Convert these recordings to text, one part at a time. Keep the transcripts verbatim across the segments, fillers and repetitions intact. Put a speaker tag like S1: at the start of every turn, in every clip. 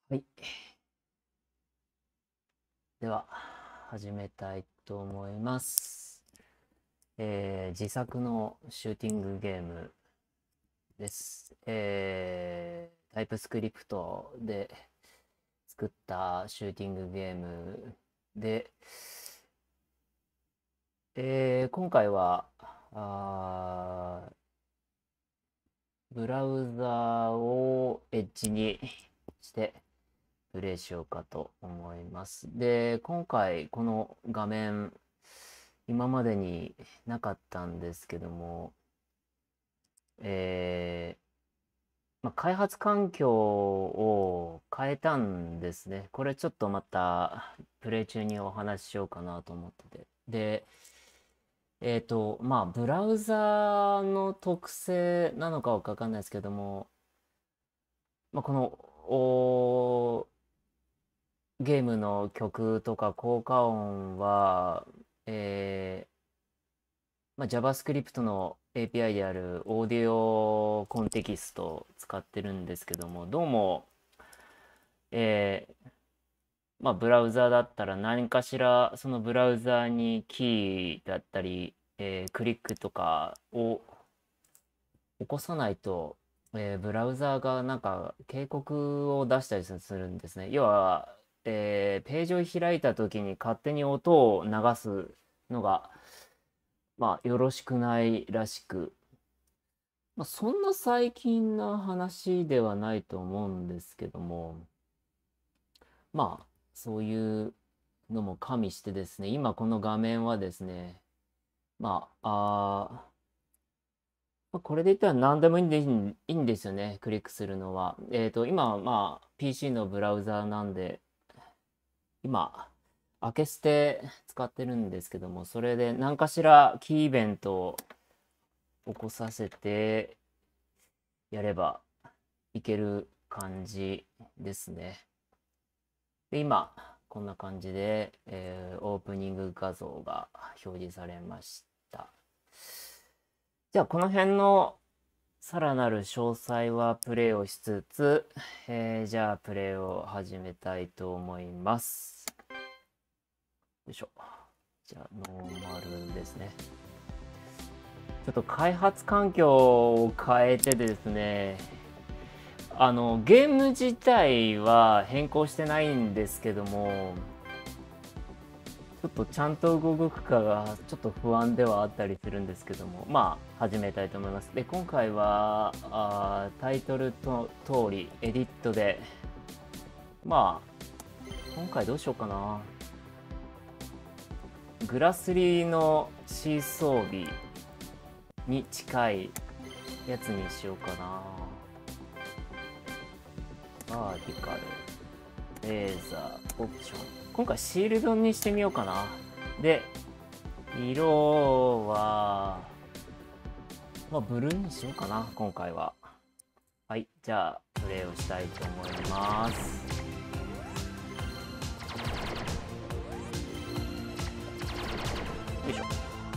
S1: はい。では、始めたいと思います。えー自作のシューティングゲームです。えー、タイプスクリプトで作ったシューティングゲームで、えー今回は、あーブラウザーをエッジにしてプレイしようかと思います。で、今回この画面、今までになかったんですけども、えーまあ、開発環境を変えたんですね。これちょっとまたプレイ中にお話ししようかなと思ってて。で、えっと、まあ、ブラウザの特性なのかわかんないですけども、まあ、この、おゲームの曲とか効果音は、えーまあ、JavaScript の エーピーアイ であるオーディオコンテキストを使ってるんですけども、どうも、えーまあ、ブラウザだったら何かしらそのブラウザにキーだったり、えークリックとかを起こさないと、えーブラウザがなんか警告を出したりするんですね。要は、えーページを開いた時に勝手に音を流すのが、まあ、よろしくないらしく、まあ、そんな最近な話ではないと思うんですけども、まあ、そういうのも加味してですね、今この画面はですね、まあ、あまあこれで言ったら何でもいいんでいいんですよね、クリックするのは。えっと、今はまあ、ピーシー のブラウザーなんで、今、開け捨て使ってるんですけども、それで何かしらキーイベントを起こさせてやればいける感じですね。で、今、こんな感じで、えーオープニング画像が表示されました。じゃあ、この辺のさらなる詳細はプレイをしつつ、えーじゃあ、プレイを始めたいと思います。よいしょ。じゃあ、ノーマルですね。ちょっと開発環境を変えてですね、あの、ゲーム自体は変更してないんですけども、ちょっとちゃんと動くかがちょっと不安ではあったりするんですけども、まあ始めたいと思います。で、今回はあタイトルと通りエディットで、まあ今回どうしようかな。グラスリーのシーソービに近いやつにしようかな。バーティカル、レーザー、オプション。今回シールドにしてみようかな。で、色は、まあ、ブルーにしようかな、今回は。はい、じゃあ、プレイをしたいと思います。よいしょ。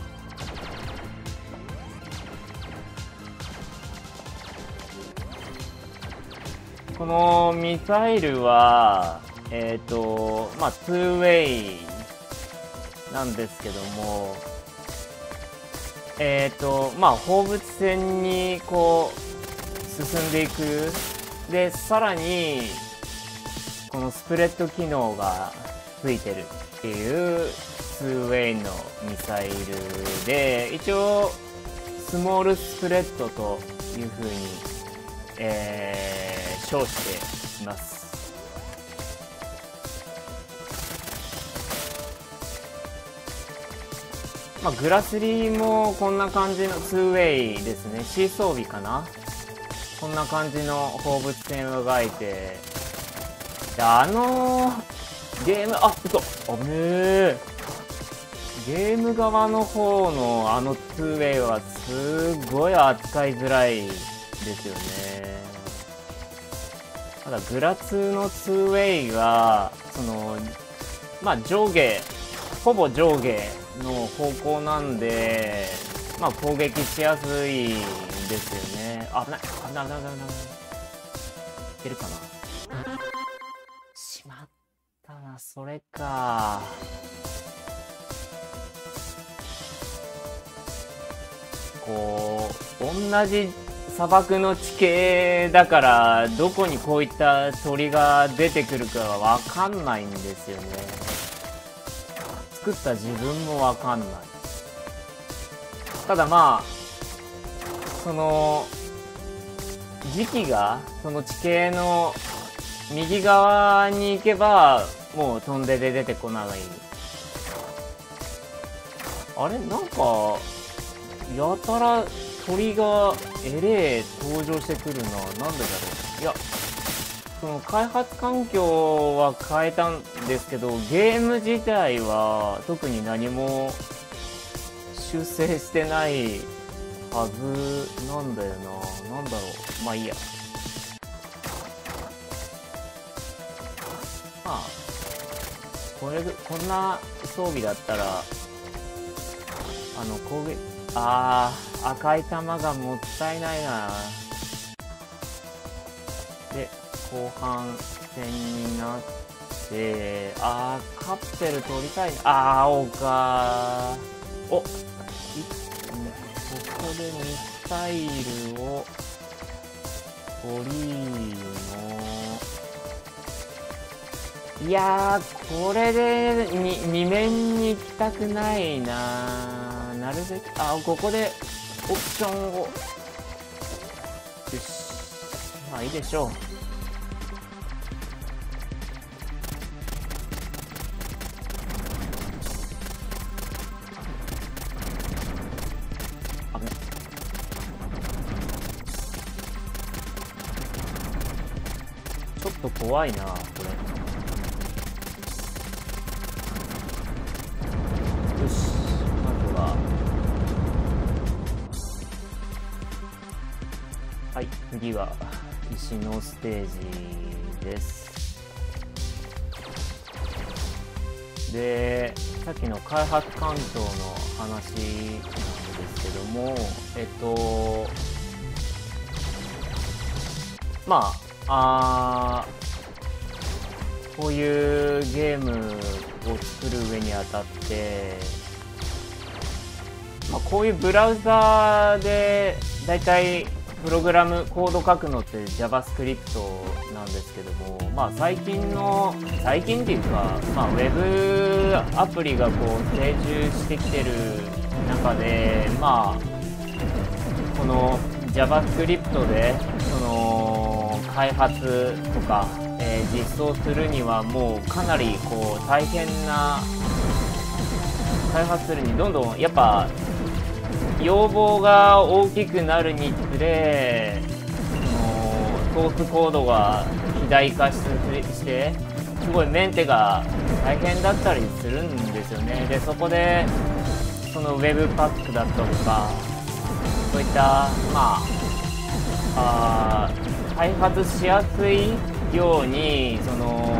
S1: このミサイルは、えっと、まあ、ツーウェイなんですけども、えっと、まあ、放物線にこう、進んでいく。で、さらに、このスプレッド機能がついてるっていうツーウェイのミサイルで、一応スモールスプレッドというふうに、えー、称しています。まあ、グラスリーもこんな感じのツーウェイですね。シーソービかな、こんな感じの放物線を描いて、であのー、ゲーム、あ、嘘、あぶねー。ゲーム側の方のあのツーウェイはすごい扱いづらいですよね。ただグラツーのツーウェイが、その、まあ上下、ほぼ上下の方向なんで、まあ攻撃しやすいんですよね。あ、危ない。危ない危ない危ない危ない。いけるかな。 それか。こう同じ砂漠の地形だからどこにこういった鳥が出てくるかはわかんないんですよね。作った自分もわかんない。ただまあその時期がその地形の右側に行けばもう飛んでで出てこない。あれなんかやたら鳥がえれえ登場してくるな。なんでだろう。いやその開発環境は変えたんですけどゲーム自体は特に何も修正してないはずなんだよな。なんだろう。まあいいや。まあこれこんな装備だったらあの攻撃あー赤い玉がもったいないな。で後半戦になってあーカプセル取りたいな。あー青かー。おっここでミサイルを取りのいやーこれでにに面に行きたくないな。なるべくあここでオプションをよしまあいいでしょう。あぶねちょっと怖いなこれ。よしはい、次は石のステージです。で、さっきの開発環境の話なんですけども、えっと、まあ、あこういうゲームを作る上にあたって、まあ、こういうブラウザーでだいたいプログラムコード書くのって JavaScript なんですけども、まあ最近の最近っていうか、まあ、ウェブアプリがこう成熟してきてる中で、まあこの JavaScript でその開発とか、えー、実装するにはもうかなりこう大変な開発するにどんどんやっぱ要望が大きくなるにつれそのソースコードが肥大化してすごいメンテが大変だったりするんですよね。でそこでそのウェブパックだったとかそういったまあ、あ開発しやすいようにその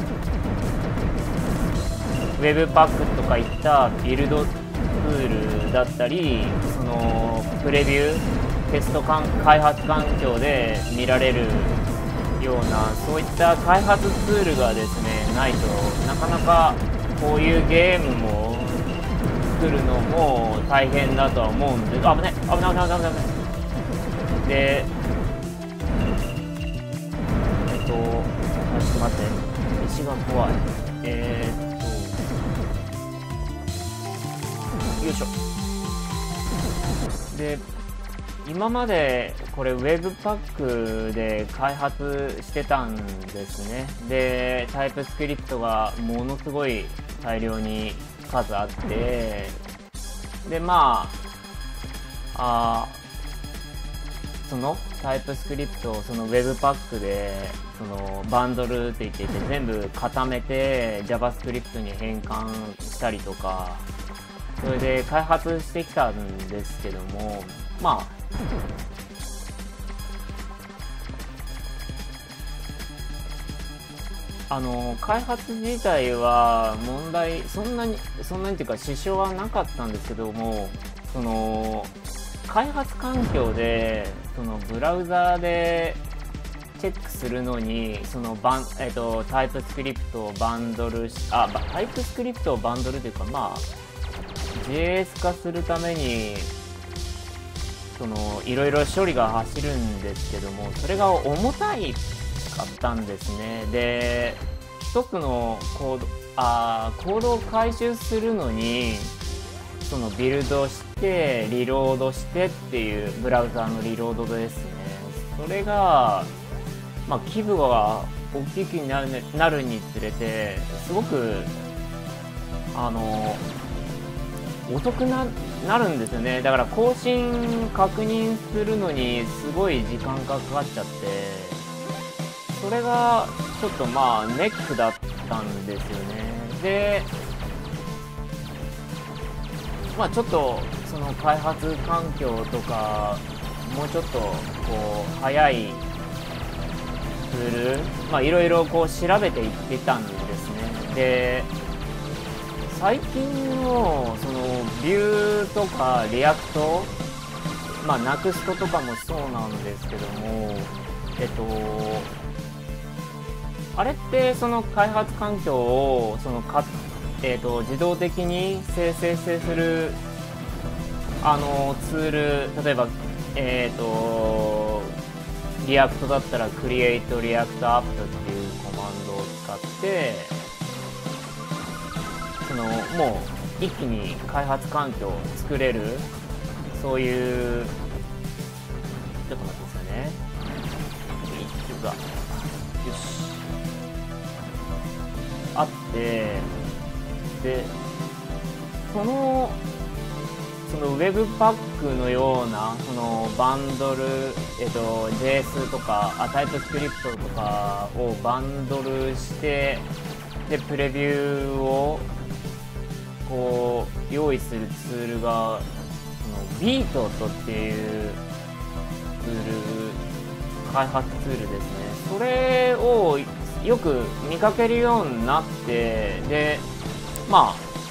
S1: ウェブパックとかいったビルドツールだったりそのプレビューテスト開発環境で見られるようなそういった開発ツールがですねないとなかなかこういうゲームも作るのも大変だとは思うんです。あ危ない危ない危ない危ない危ない。でえっとちょっと待って石が怖い。えー、っとよいしょ。で今までこれ Webpack で開発してたんですね。でタイプスクリプトがものすごい大量に数あってでまああそのタイプスクリプトをその Webpack でそのバンドルって言っていて全部固めて JavaScript に変換したりとかそれで開発してきたんですけどもまああの開発自体は問題そんなにそんなにっていうか支障はなかったんですけどもその開発環境でそのブラウザーでチェックするのに、そのバン、えっと、タイプスクリプトをバンドルし、あ、タイプスクリプトをバンドルというか、まあ、ジェイエス 化するために、その、いろいろ処理が走るんですけども、それが重たいかったんですね。で、一つのコード、あー、コードを回収するのに、そのビルドして、リロードしてっていう、ブラウザーのリロードですね。それが、まあ、規模が大きくなる、なるにつれて、すごく、あの、遅くな、なるんですよね。だから更新確認するのにすごい時間がかかっちゃって、それがちょっとまあネックだったんですよね。で、まあちょっとその開発環境とか、もうちょっとこう早いツール、まあいろいろこう調べていってたんですね。で、最近のそのビューとかリアクト、まあナクストとかもそうなんですけども、えっとあれってその開発環境をそのか、えっと自動的に生成するあのツール、例えばえっとリアクトだったら Create React App っていうコマンドを使ってそのもう一気に開発環境を作れる、そういうちょっと待ってくださいね。いつがよしあって、でそのその Webpack のようなそのバンドル、えっと ジェイエス とかあタイプスクリプトとかをバンドルして、でプレビューをこう用意するツールがそのビートとっていうツール、開発ツールですね。それをよく見かけるようになって、でま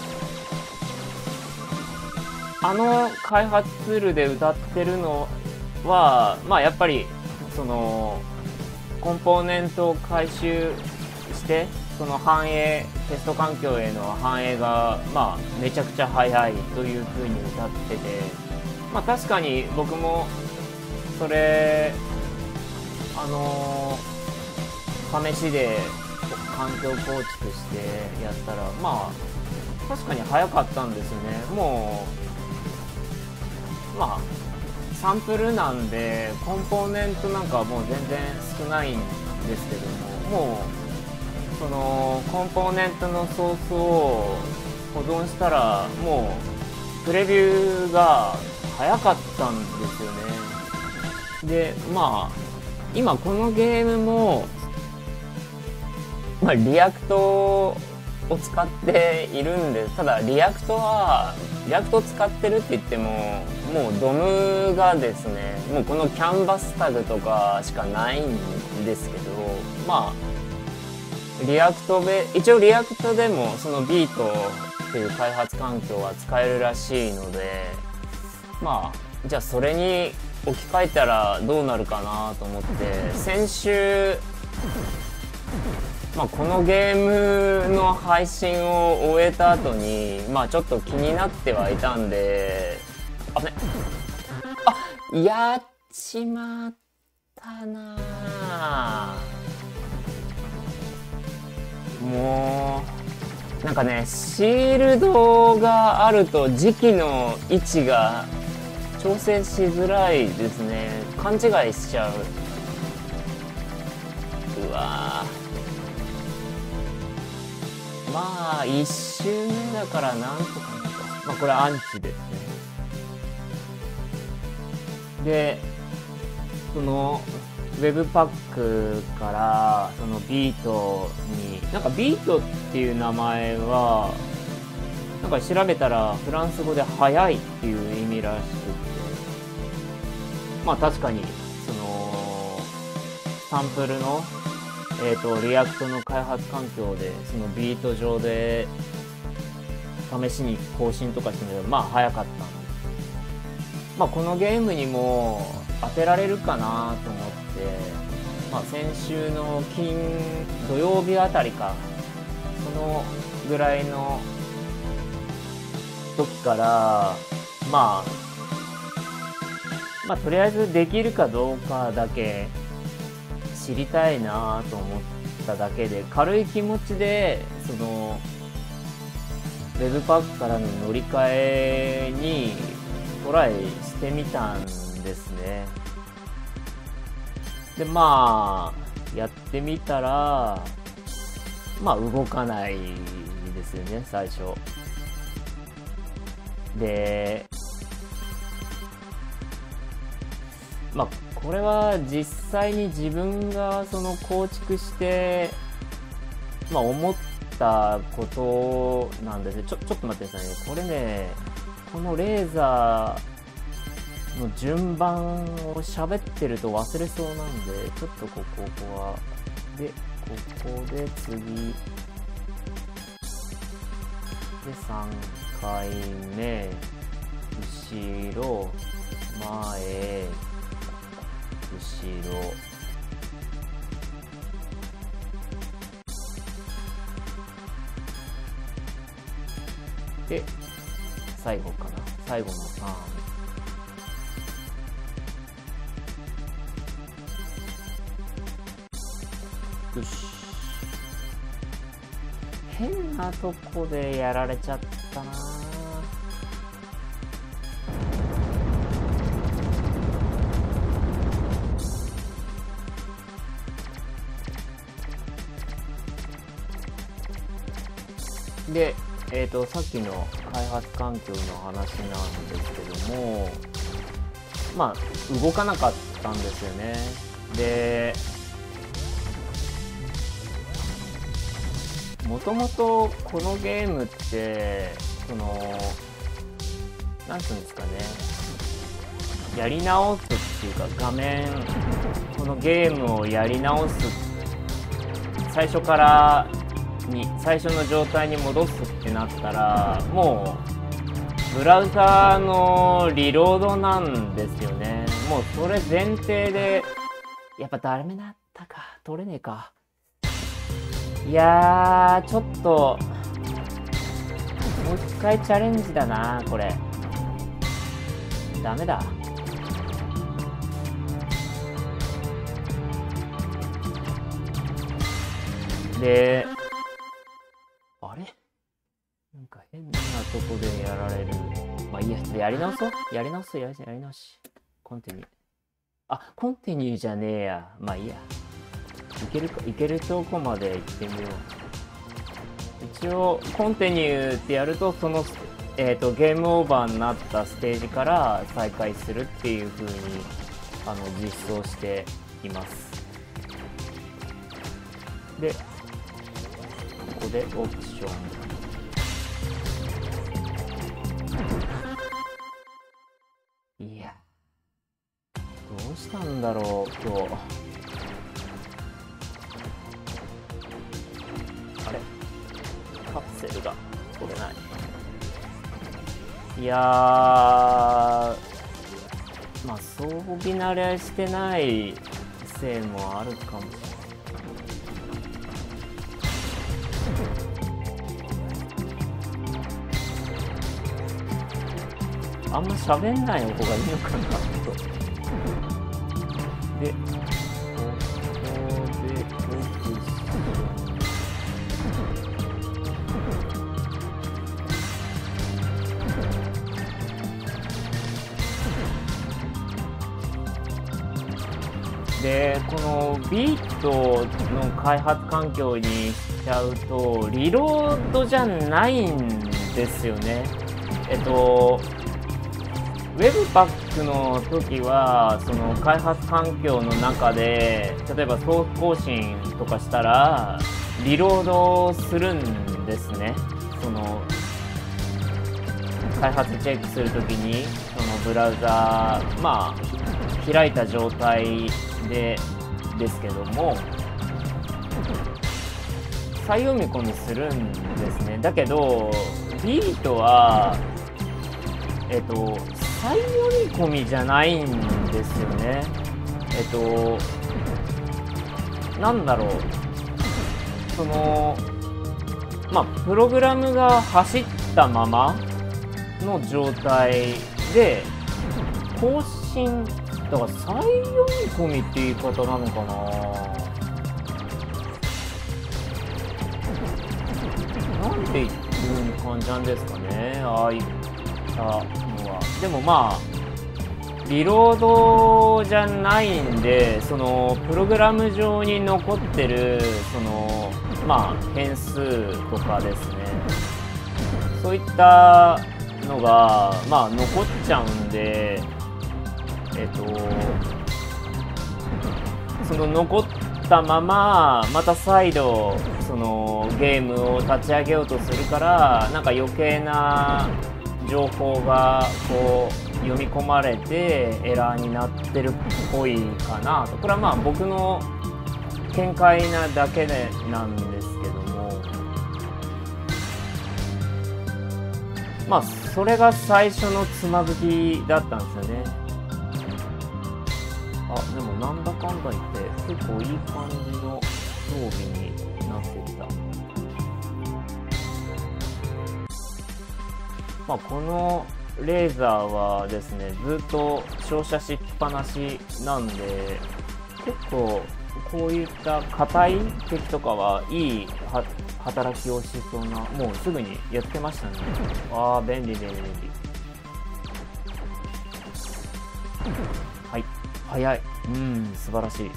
S1: ああの開発ツールで歌ってるのはまあやっぱりそのコンポーネントを回収してその反映、テスト環境への反映がまあめちゃくちゃ早いというふうに歌ってて、まあ確かに僕もそれあのー、試しで環境構築してやったらまあ確かに早かったんですよね。もうまあサンプルなんでコンポーネントなんかはもう全然少ないんですけども、もうそのコンポーネントのソースを保存したらもうプレビューが早かったんですよね。でまあ今このゲームも、まあ、リアクトを使っているんで、ただリアクトはリアクトを使ってるって言ってももうドムがですね、もうこのキャンバスタグとかしかないんですけど、まあリアクトで一応リアクトでもそのビートっていう開発環境は使えるらしいので、まあじゃあそれに置き換えたらどうなるかなと思って先週、まあ、このゲームの配信を終えた後にまあちょっと気になってはいたんで、あねあやっちまったなあ。もうなんかねシールドがあると時期の位置が調整しづらいですね。勘違いしちゃう。うわー、まあいっ周目だからなんとかなと。まあこれアンチですね。でそのWebpack からそのビートに、なんかビートっていう名前はなんか調べたらフランス語で速いっていう意味らしくて、まあ確かにそのサンプルのえっとリアクトの開発環境でそのビート上で試しに更新とかしてみればまあ早かったんで、まあこのゲームにも当てられるかなと思って、 まあ、先週の金土曜日あたりか、そのぐらいの時から、まあ、まあとりあえずできるかどうかだけ知りたいなと思っただけで、軽い気持ちでそのウェブパックからの乗り換えにトライしてみたんですね。でまあやってみたら、まあ動かないですよね、最初で。まあこれは実際に自分がその構築して、まあ、思ったことなんですね。ちょちょっと待ってくださいね。これね、このレーザーの順番を喋ってると忘れそうなんで、ちょっとここここはで、ここで次でさんかいめ、後ろ、前、後ろ、で最後かな、最後のターン。よし、変なとこでやられちゃったな。で、えーと、さっきの開発環境の話なんですけども、まあ動かなかったんですよね。でもともとこのゲームってそのなんていうんですかね、やり直すっていうか、画面このゲームをやり直す、最初からに最初の状態に戻すってなったら、もうブラウザーのリロードなんですよね。もうそれ前提で、やっぱダメだったか、取れねえか。いやーちょっともう一回チャレンジだな、これダメだ。であれ、なんか変なとこでやられる。まあいいや、やり直そう。やり直す、やりやり直し。コンティニュー。あ、コンティニューじゃねえや。まあいいや。いけるか、いけるとこまで行ってみよう。一応、コンティニューってやると、その、えっと、ゲームオーバーになったステージから再開するっていう風に、あの、実装しています。で、ここでオプション。いや、どうしたんだろう今日。あれ、カプセルが取れない。いやー、まあ装備慣れしてないせいもあるかもしれない。あんま喋んない方がいいのかなと。で、ここでオプションで、このビートの開発環境にしちゃうとリロードじゃないんですよね。えっとウェブパックの時はその開発環境の中で、例えばソース更新とかしたらリロードするんですね。その開発チェックするときにそのブラウザー、まあ開いた状態でですけども再読み込みするんですね。だけどビートはえっと再読み込みじゃないんですよね。えっとなんだろう、そのまあプログラムが走ったままの状態で更新だから再読み込みっていう言い方なのかな。なんていう感じなんですかね、ああいったのは。でもまあリロードじゃないんで、そのプログラム上に残ってるそのまあ変数とかですね、そういったのがまあ残っちゃうんで、えっとその残ったまままた再度そのゲームを立ち上げようとするから、なんか余計な情報がこう読み込まれてエラーになってるっぽいかなと。これはまあ僕の見解なだけでなんですけども、まあそれが最初のつまずきだったんですよね。あ、でもなんだかんだ言って結構いい感じの装備になってきた。まあこのレーザーはですね、ずっと照射しっぱなしなんで、結構こういった硬い敵とかはいいは働きをしそうな。もうすぐにやってましたね。ああ、便利便利便利。はい、早い。うん、素晴らしい。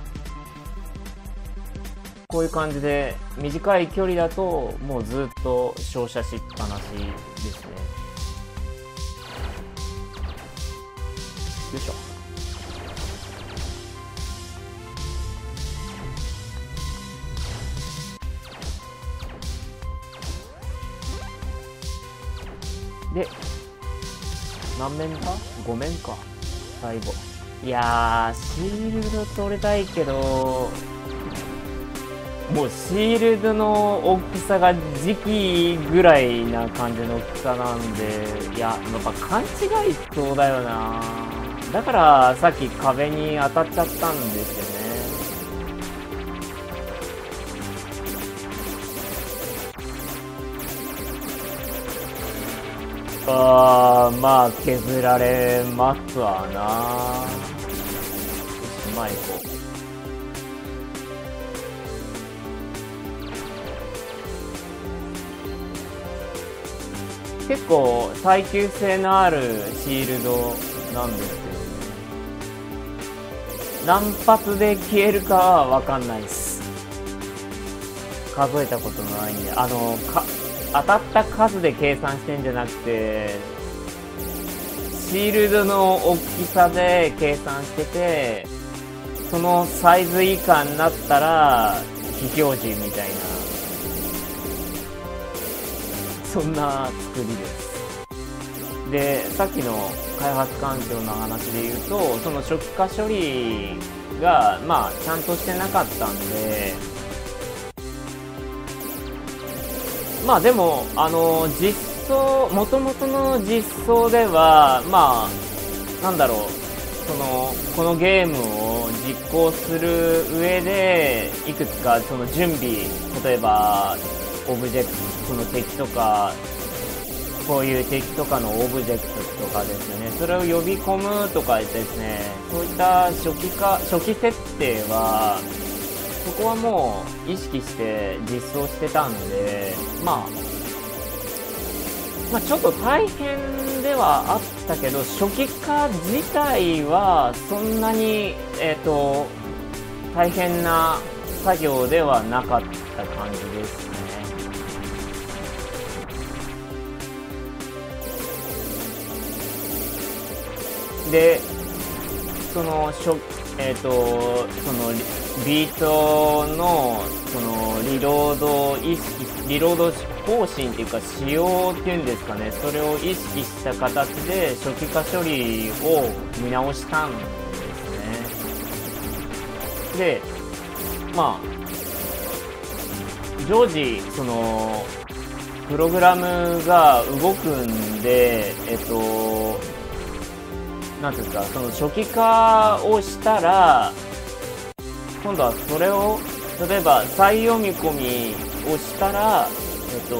S1: こういう感じで短い距離だともうずっと照射しっぱなしですね。よいしょ。で、何面か ?ご 面か。最後。いやー、シールド取れたいけど、もうシールドの大きさが時期ぐらいな感じの大きさなんで、いや、やっぱ勘違いしそうだよな。だからさっき壁に当たっちゃったんですよね。あー、まあ削られますわな。よし、前行こう。結構耐久性のあるシールドなんですけどね。何発で消えるかは分かんないです。数えたことないんで、あのか当たった数で計算してんじゃなくて、シールドの大きさで計算してて、そのサイズ以下になったら非表示みたいな、そんな作りです。で、さっきの開発環境の話で言うと、その初期化処理がまあちゃんとしてなかったんで、まあでもあの実装、元々の実装ではまあなんだろう、そのこのゲームを実行する上でいくつかその準備、例えばオブジェクト、その敵とか、こういう敵とかのオブジェクトとかですよね、それを呼び込むとかですね、そういった初期化、初期設定はそこはもう意識して実装してたんで、まあまあちょっと大変ではあったけど、初期化自体はそんなにえっと大変な作業ではなかった感じですね。で、その初えっとそのビートのそのリロードを意識、リロード方針っていうか仕様っていうんですかね、それを意識した形で初期化処理を見直したんですね。で、まあ常時そのプログラムが動くんで、えっとなんていうんですか、その初期化をしたら今度はそれを例えば再読み込みをしたら、えっと、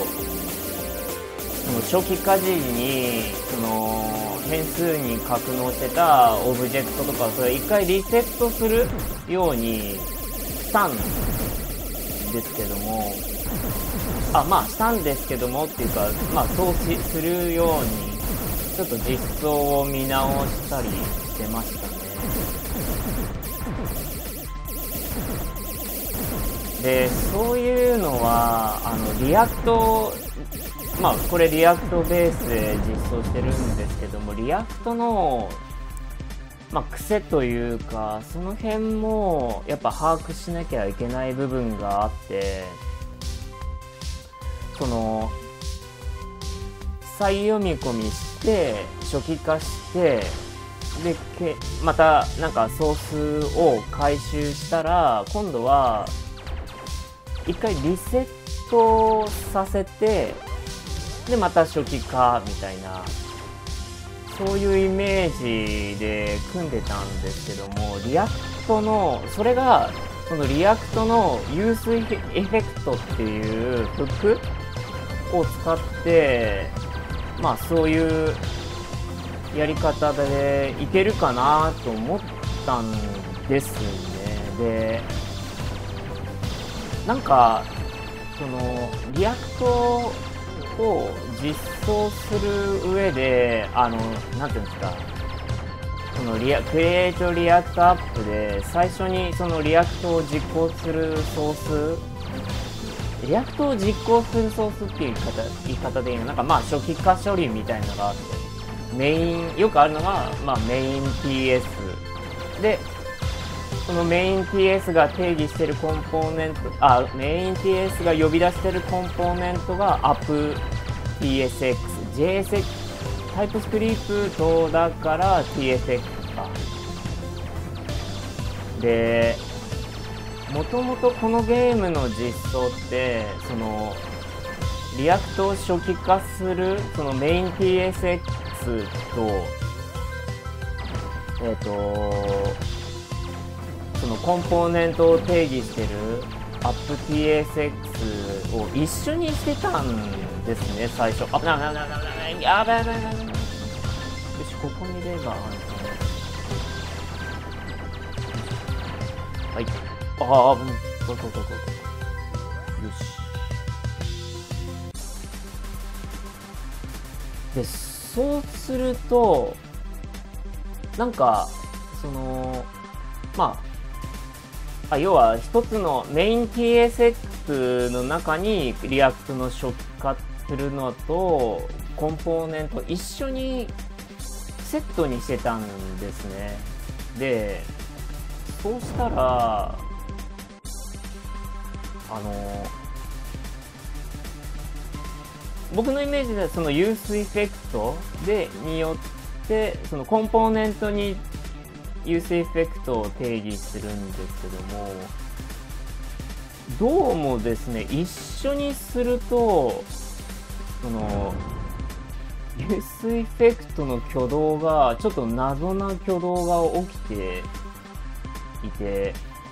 S1: その初期化時にその変数に格納してたオブジェクトとかそれ一回リセットするようにしたんですけども、あまあしたんですけどもっていうか、まあそうするようにちょっと実装を見直したりしてましたね。でそういうのはあのリアクト、まあこれリアクトベースで実装してるんですけども、リアクトのまあ癖というかその辺もやっぱ把握しなきゃいけない部分があって、その再読み込みして初期化してでけまたなんかソースを回収したら今度は一回リセットさせてでまた初期化みたいな、そういうイメージで組んでたんですけども、リアクトのそれがそのリアクトのユースエフェクトっていうフックを使ってまあそういうやり方でいけるかなと思ったんですね。でなんかそのリアクトを実装する上であのなんていうんですか、そのリアクリエイトリアクトアップで最初にそのリアクトを実行するソース、リアクトを実行するソースっていう言い方言い方でいいの、なんかまあ初期化処理みたいなのがあって、メインよくあるのが、まあ、メイン ティーエス でそのメイン ティーエス が定義しているコンポーネント、あメイン ティーエス が呼び出しているコンポーネントが アップティーエスエックス、ジェイエスエックス、タイプスクリプトだから ティーエスエックス か。でもともとこのゲームの実装ってそのリアクトを初期化するそのメイン ティーエスエックス とえっとそのコンポーネントを定義してる アップティーエスエックス を一緒にしてたんですね最初。あ、ななななななやばいやばいやばいやばい。よし、ここにレバーあるかな。はい。ああ、うん、そうそうそうそう。よし。で、そうすると、なんか、その、まあ、あ要は一つのメイン ティーエスエックス の中にリアクトの初期化するのとコンポーネント一緒にセットにしてたんですね。で、そうしたらあの僕のイメージではそのユースエフェクトでによってそのコンポーネントにユースエフェクトを定義するんですけども、どうもですね一緒にするとそのユースエフェクトの挙動がちょっと謎な挙動が起きていて、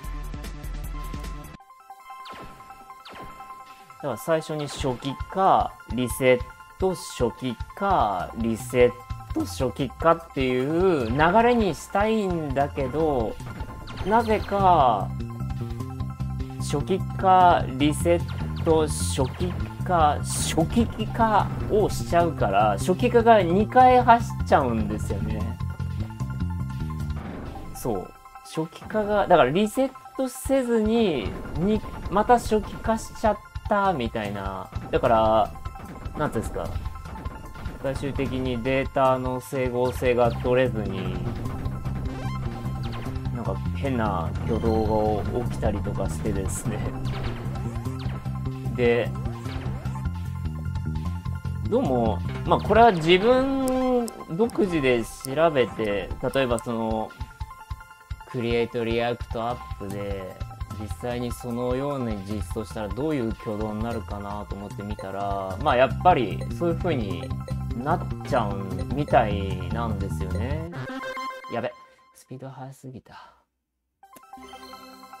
S1: だから最初に初期化リセット初期化リセット初期化っていう流れにしたいんだけど、なぜか初期化リセット初期化初期化をしちゃうから初期化がにかい走っちゃうんですよね。そう初期化がだからリセットせずににまた初期化しちゃったみたいな。だからなんていうんですか、最終的にデータの整合性が取れずになんか変な挙動が起きたりとかしてですねでどうもまあこれは自分独自で調べて、例えばそのクリエイトリアクトアップで実際にそのように実装したらどういう挙動になるかなと思ってみたら、まあやっぱりそういう風になっちゃうみたいなんですよね。やべ、スピード速すぎた。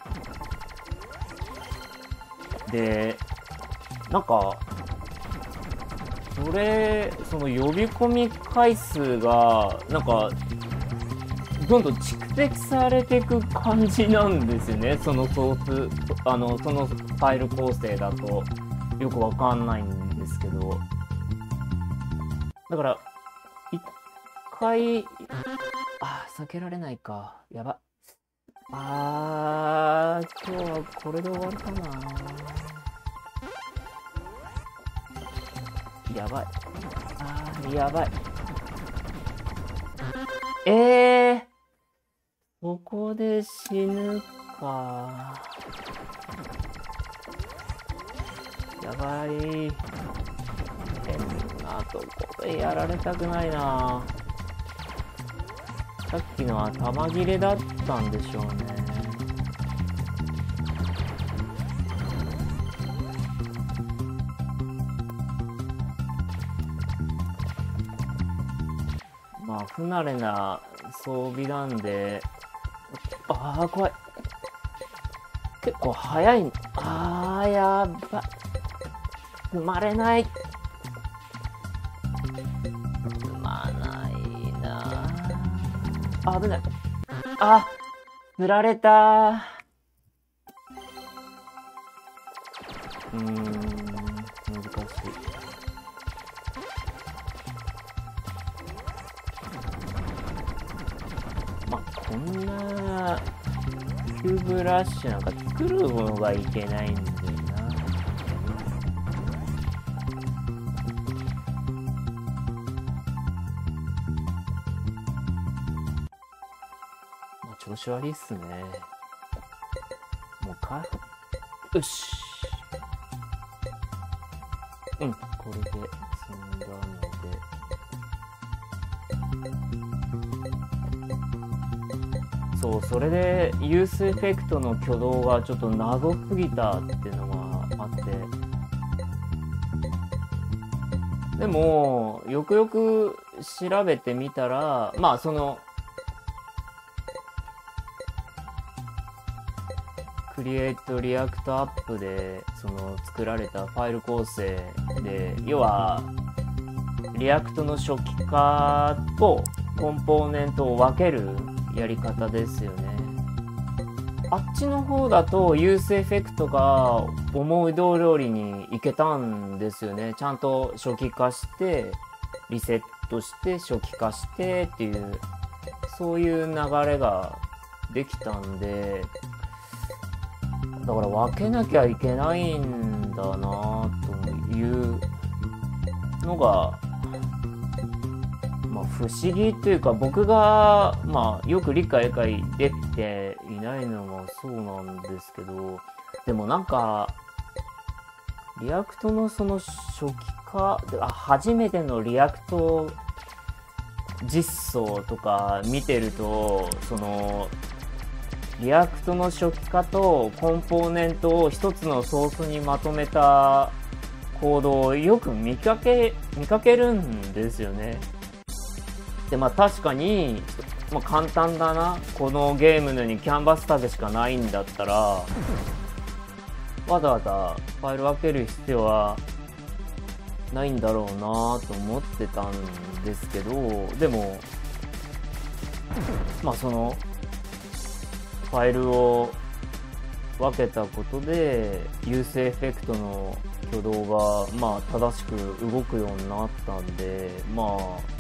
S1: で、なんか、それ、その呼び込み回数が、なんか、どんどん蓄積されていく感じなんですよね。そのソース、あの、そのファイル構成だと、よくわかんないんですけど。だから、一回、あー、避けられないか。やば。あー、今日はこれで終わるかな。やばい。あー、やばい。えー、ここで死ぬか。やばい。変なとこでやられたくないな。さっきのは弾切れだったんでしょうね。まあ不慣れな装備なんで、ああ怖い。結構早い。ああやば。踏まれない。踏まないな。あ、危ない。あ、釣られた。うーん、難しい。まあ、こんなキューブラッシュなんか作るのがいけないんだよな。まあ、調子悪いっすね。もうか、よし。うん、これで済んだので。そう、それでユースエフェクトの挙動がちょっと謎すぎたっていうのがあって、でもよくよく調べてみたら、まあそのクリエイトリアクトアップでその作られたファイル構成で、要はリアクトの初期化とコンポーネントを分けるやり方ですよね。あっちの方だとユースエフェクトが思い通りにいけたんですよね。ちゃんと初期化してリセットして初期化してっていう、そういう流れができたんで、だから分けなきゃいけないんだなというのが、まあ、不思議というか、僕が、まあ、よく理解できていないのがそうなんですけど、でもなんかリアクトのその初期化、あ、初めてのリアクト実装とか見てると、そのリアクトの初期化とコンポーネントを一つのソースにまとめたコードをよく見かけ見かけるんですよね。で、まあ確かに、まあ、簡単だな、このゲームのようにキャンバスタグしかないんだったらわざわざファイル分ける必要はないんだろうなと思ってたんですけど、でもまあそのファイルを分けたことでユースエフェクトの挙動がまあ正しく動くようになったんで、まあ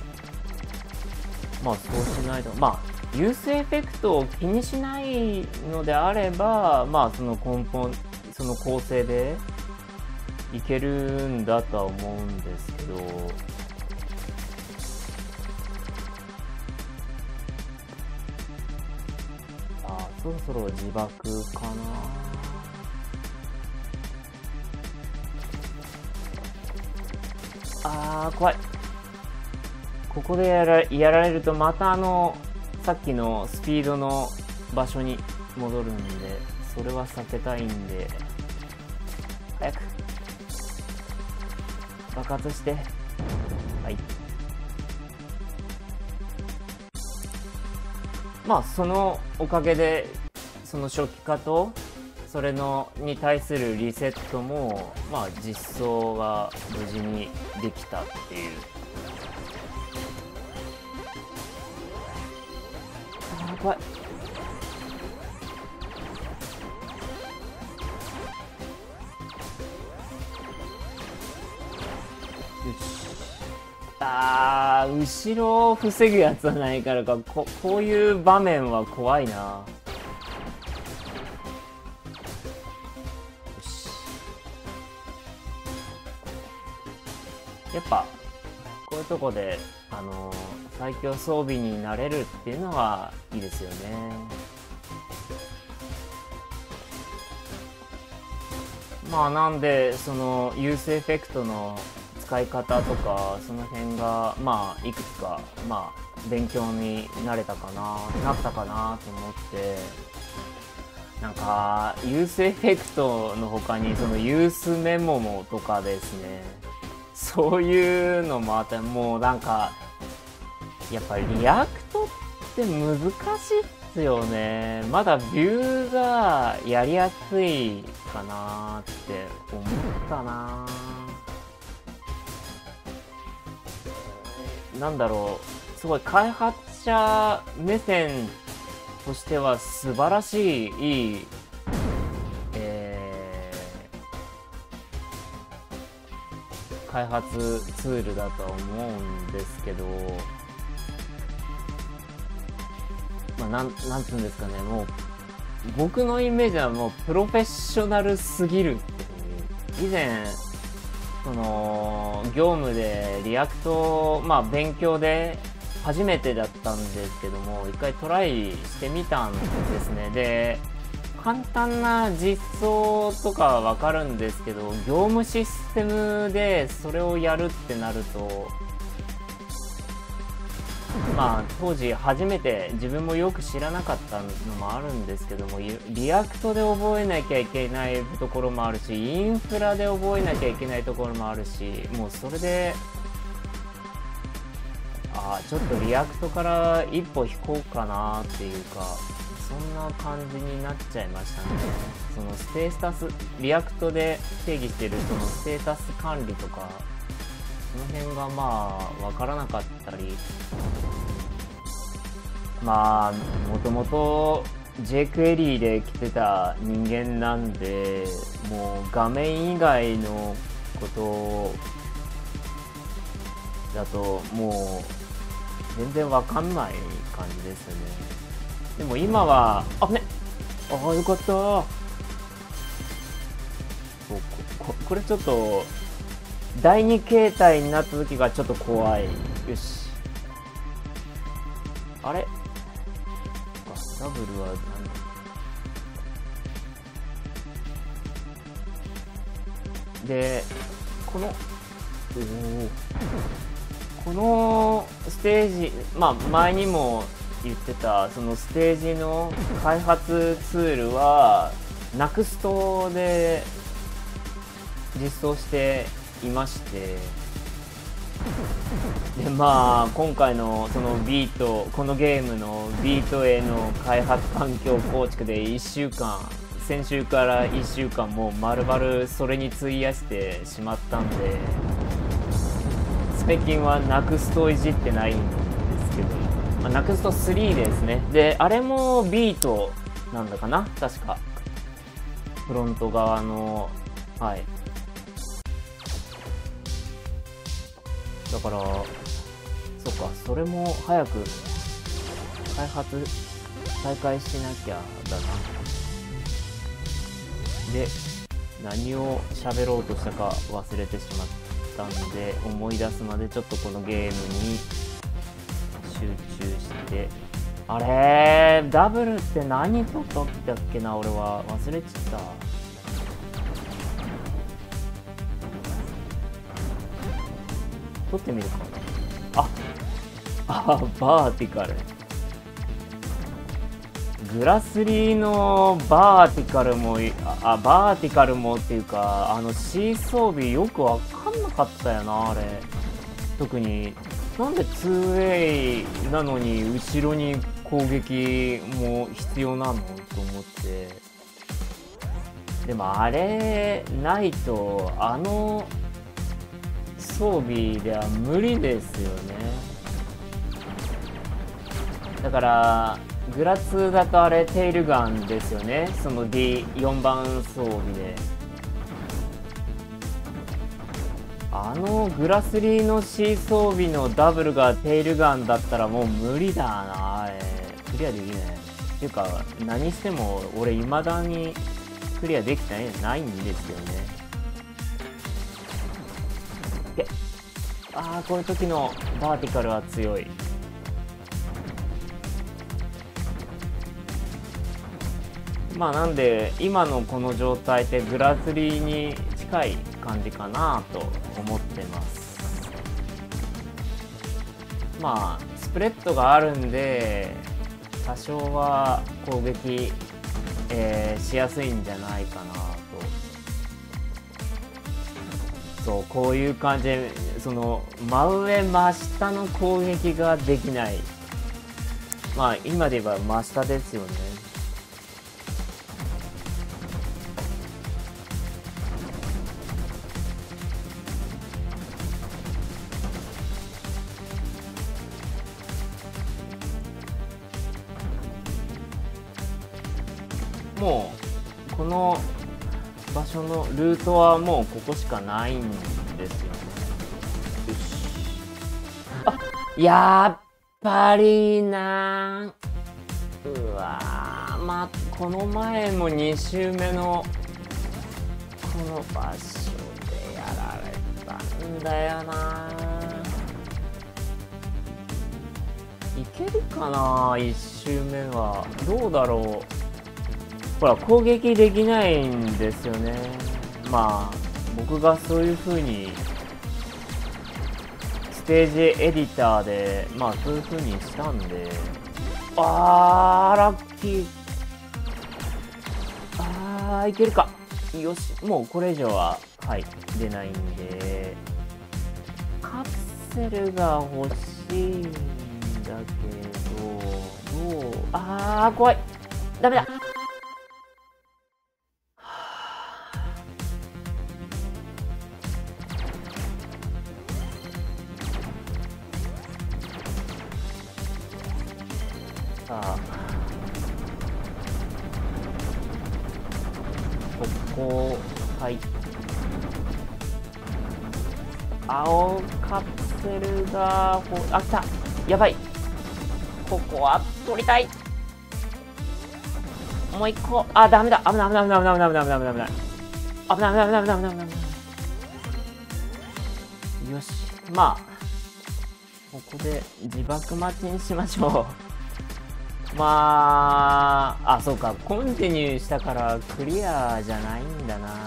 S1: まあそうしないと、まあユースエフェクトを気にしないのであれば、まあその根本、その構成でいけるんだとは思うんですけど、ああ、そろそろ自爆かな。ああ、怖い。ここでやら、やられるとまたあのさっきのスピードの場所に戻るんで、それは避けたいんで、早く爆発して。はい。まあそのおかげでその初期化とそれのに対するリセットもまあ実装が無事にできたっていう。やばい。あー、後ろを防ぐやつはないからか、ここういう場面は怖いな。よし。やっぱこういうとこであのー、最強装備になれるっていうのはいいですよね。まあなんでそのユースエフェクトの使い方とかその辺がまあいくつかまあ勉強になれたかななったかなと思って、なんかユースエフェクトの他にそのユースメモもとかですね、そういうのもあって、もうなんかやっぱりリアクトって難しいっすよね。まだビューがやりやすいかなって思ったな。なんだろう、すごい開発者目線としては素晴らしいいい、えー、開発ツールだとは思うんですけど、まあ、なん、なんつうんですかね、もう僕のイメージはもうプロフェッショナルすぎるっていう。以前その業務でリアクト、まあ勉強で初めてだったんですけども、一回トライしてみたんですね。で、簡単な実装とかはわかるんですけど、業務システムでそれをやるってなると、まあ当時初めて自分もよく知らなかったのもあるんですけども、リアクトで覚えなきゃいけないところもあるし、インフラで覚えなきゃいけないところもあるし、もうそれでああちょっとリアクトから一歩引こうかなっていうか、そんな感じになっちゃいましたね。そのステータス、リアクトで定義してるそのステータス管理とか、その辺がまあ分からなかったり、まあもともと jQuery で来てた人間なんで、もう画面以外のことだともう全然分かんない感じですよね。でも今はあねああよかった。そうこここれちょっとだいに形態になった時がちょっと怖い。よし、あれダブルは何だ。でこのおこのステージ、まあ前にも言ってたそのステージの開発ツールは ナクスト で実装していまして、でまあ今回のそのビート、このゲームのビートへの開発環境構築でいっしゅうかん、先週からいっしゅうかんもう丸々それに費やしてしまったんで、スペキンは ナクスト をいじってないんですけど、まあ、ナクストスリー ですね。であれもビートなんだかな、確かフロント側の、はい、だからそっか、それも早く開発再開しなきゃだな。で何を喋ろうとしたか忘れてしまったんで、思い出すまでちょっとこのゲームに集中して。あれーダブルって何と取ったっけな、俺は忘れちゃった。取ってみるか。ああバーティカル、グラスリーのバーティカルも、あバーティカルもっていうか、あの C 装備よくわかんなかったよな、あれ。特になんで ツーエー なのに後ろに攻撃も必要なのと思って。でもあれないとあの装備では無理ですよね。だからグラツだとあれテイルガンですよね、その ディーよん 番装備で。あのグラスリーの C 装備のダブルがテイルガンだったらもう無理だな、あれクリアできない。っていうか何しても俺未だにクリアできてないんですよね。で、ああこういう時のバーティカルは強い。まあなんで今のこの状態ってグラスリーに近い感じかなと思ってます。まあスプレッドがあるんで多少は攻撃、えー、しやすいんじゃないかなと。そうこういう感じでその真上真下の攻撃ができない。まあ今で言えば真下ですよね。もうこの場所のルートはもうここしかないんですよね。よし。あ、やっぱりな。うわー、まあこの前もに周目のこの場所でやられたんだよな。いけるかないち周目は。どうだろう。ほら攻撃できないんですよね。まあ僕がそういう風にステージエディターでまあそういう風にしたんで、あーラッキー。あーいけるか。よし、もうこれ以上ははい出ないんで、カプセルが欲しいんだけど、どう、あー怖い、ダメだ。さあここ、はい、青カプセルがほあ来た、やばい、ここは取りたい。もう一個、あダメだ、危ない危ない危ない危ない危ない危ない危ない危ない危ない危ない危ない危ない危ない危ない。よし、まあここで自爆待ちにしましょう。まあ、あ、そうか、コンティニューしたからクリアじゃないんだな。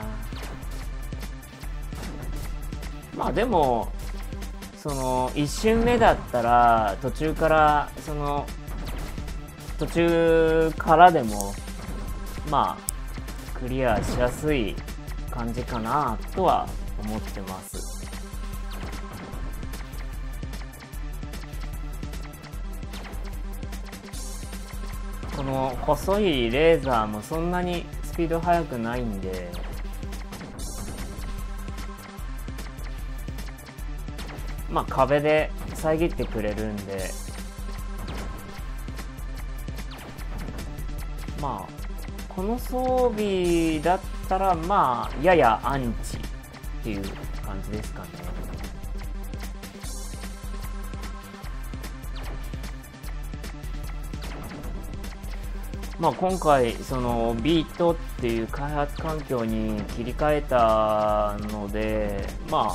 S1: まあでも、その、一瞬目だったら、途中から、その、途中からでも、まあ、クリアしやすい感じかな、とは思ってます。この細いレーザーもそんなにスピード速くないんで、まあ壁で遮ってくれるんで、まあこの装備だったらまあややアンチっていう感じですかね。まあ今回そのビートっていう開発環境に切り替えたので、まあ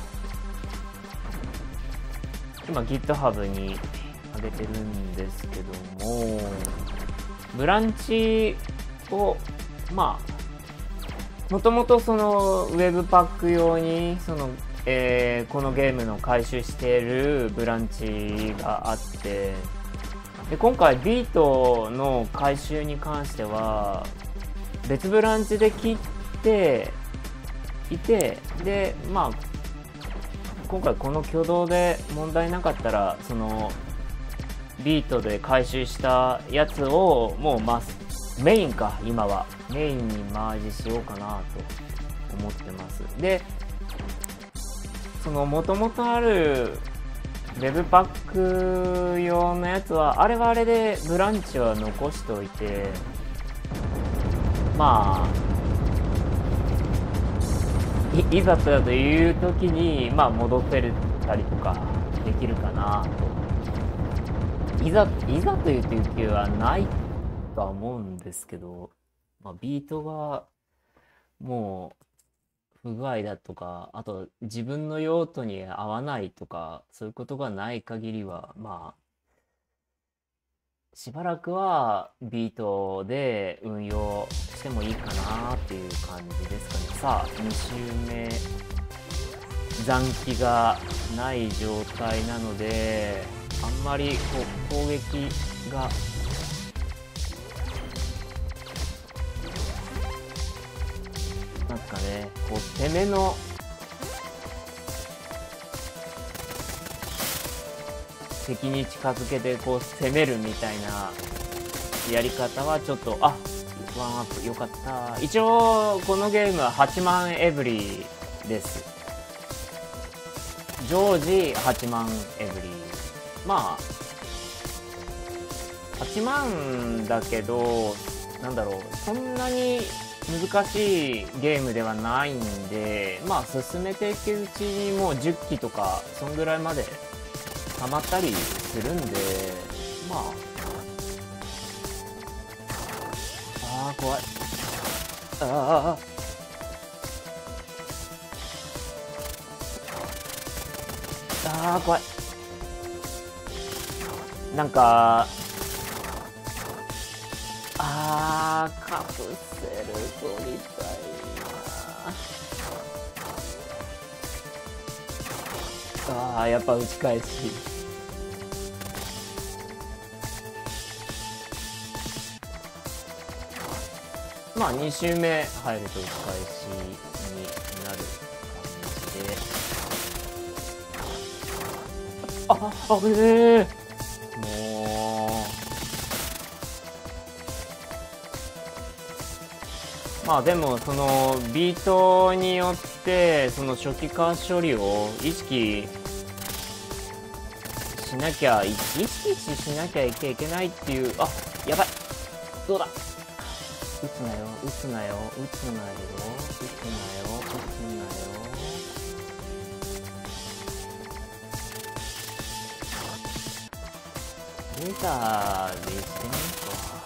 S1: 今 GitHub に上げてるんですけども、ブランチをまあもともとそのウェブパック用にその、えー、このゲームの回収しているブランチがあって、で今回ビートの回収に関しては別ブランチで切っていて、でまあ今回この挙動で問題なかったらそのビートで回収したやつをもうマスメインか、今はメインにマージしようかなと思ってます。でその元々ある Web パック用のやつはあれはあれでブランチは残しておいて、まあ い, いざという時にまあ戻せたりとかできるかなと。いざいざという時はないとは思うんですけど、まあ、ビートがもう不具合だとか、あと自分の用途に合わないとか、そういうことがない限りはまあしばらくはビートで運用してもいいかなっていう感じですかね。さあに周目、残機がない状態なのであんまりこう攻撃がなんかね、こう攻めの敵に近づけてこう攻めるみたいなやり方はちょっと、あ、ワンアップよかった。一応このゲームははちまんエブリーです。常時はちまんエブリー。まあはちまんだけど、なんだろう、そんなに難しいゲームではないんで、まあ進めていくうちにもうじゅっきとかそんぐらいまで溜まったりするんで、まああー怖い、あーあー怖い。なんかあーカプセル取りたいなあ。ーやっぱ打ち返し、まあに周目入ると打ち返しになる感じで、ああぶねえ、もうまあでもそのビートによってその初期化処理を意識しなきゃ意識しなきゃいけないっていう、あ、やばい、どうだ、撃つなよ撃つなよ撃つなよ撃つなよ撃つなよ。レーザーでしてみるか。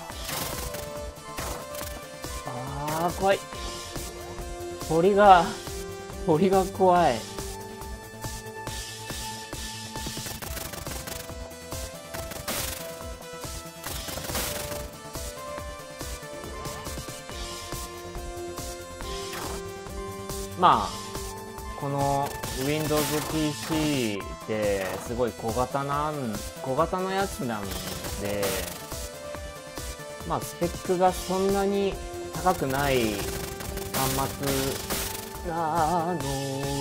S1: あー怖い、鳥が鳥が怖い。まあこの Windows ピーシー ってすごい小型なん小型のやつなんで、まあスペックがそんなに高くない端末なので、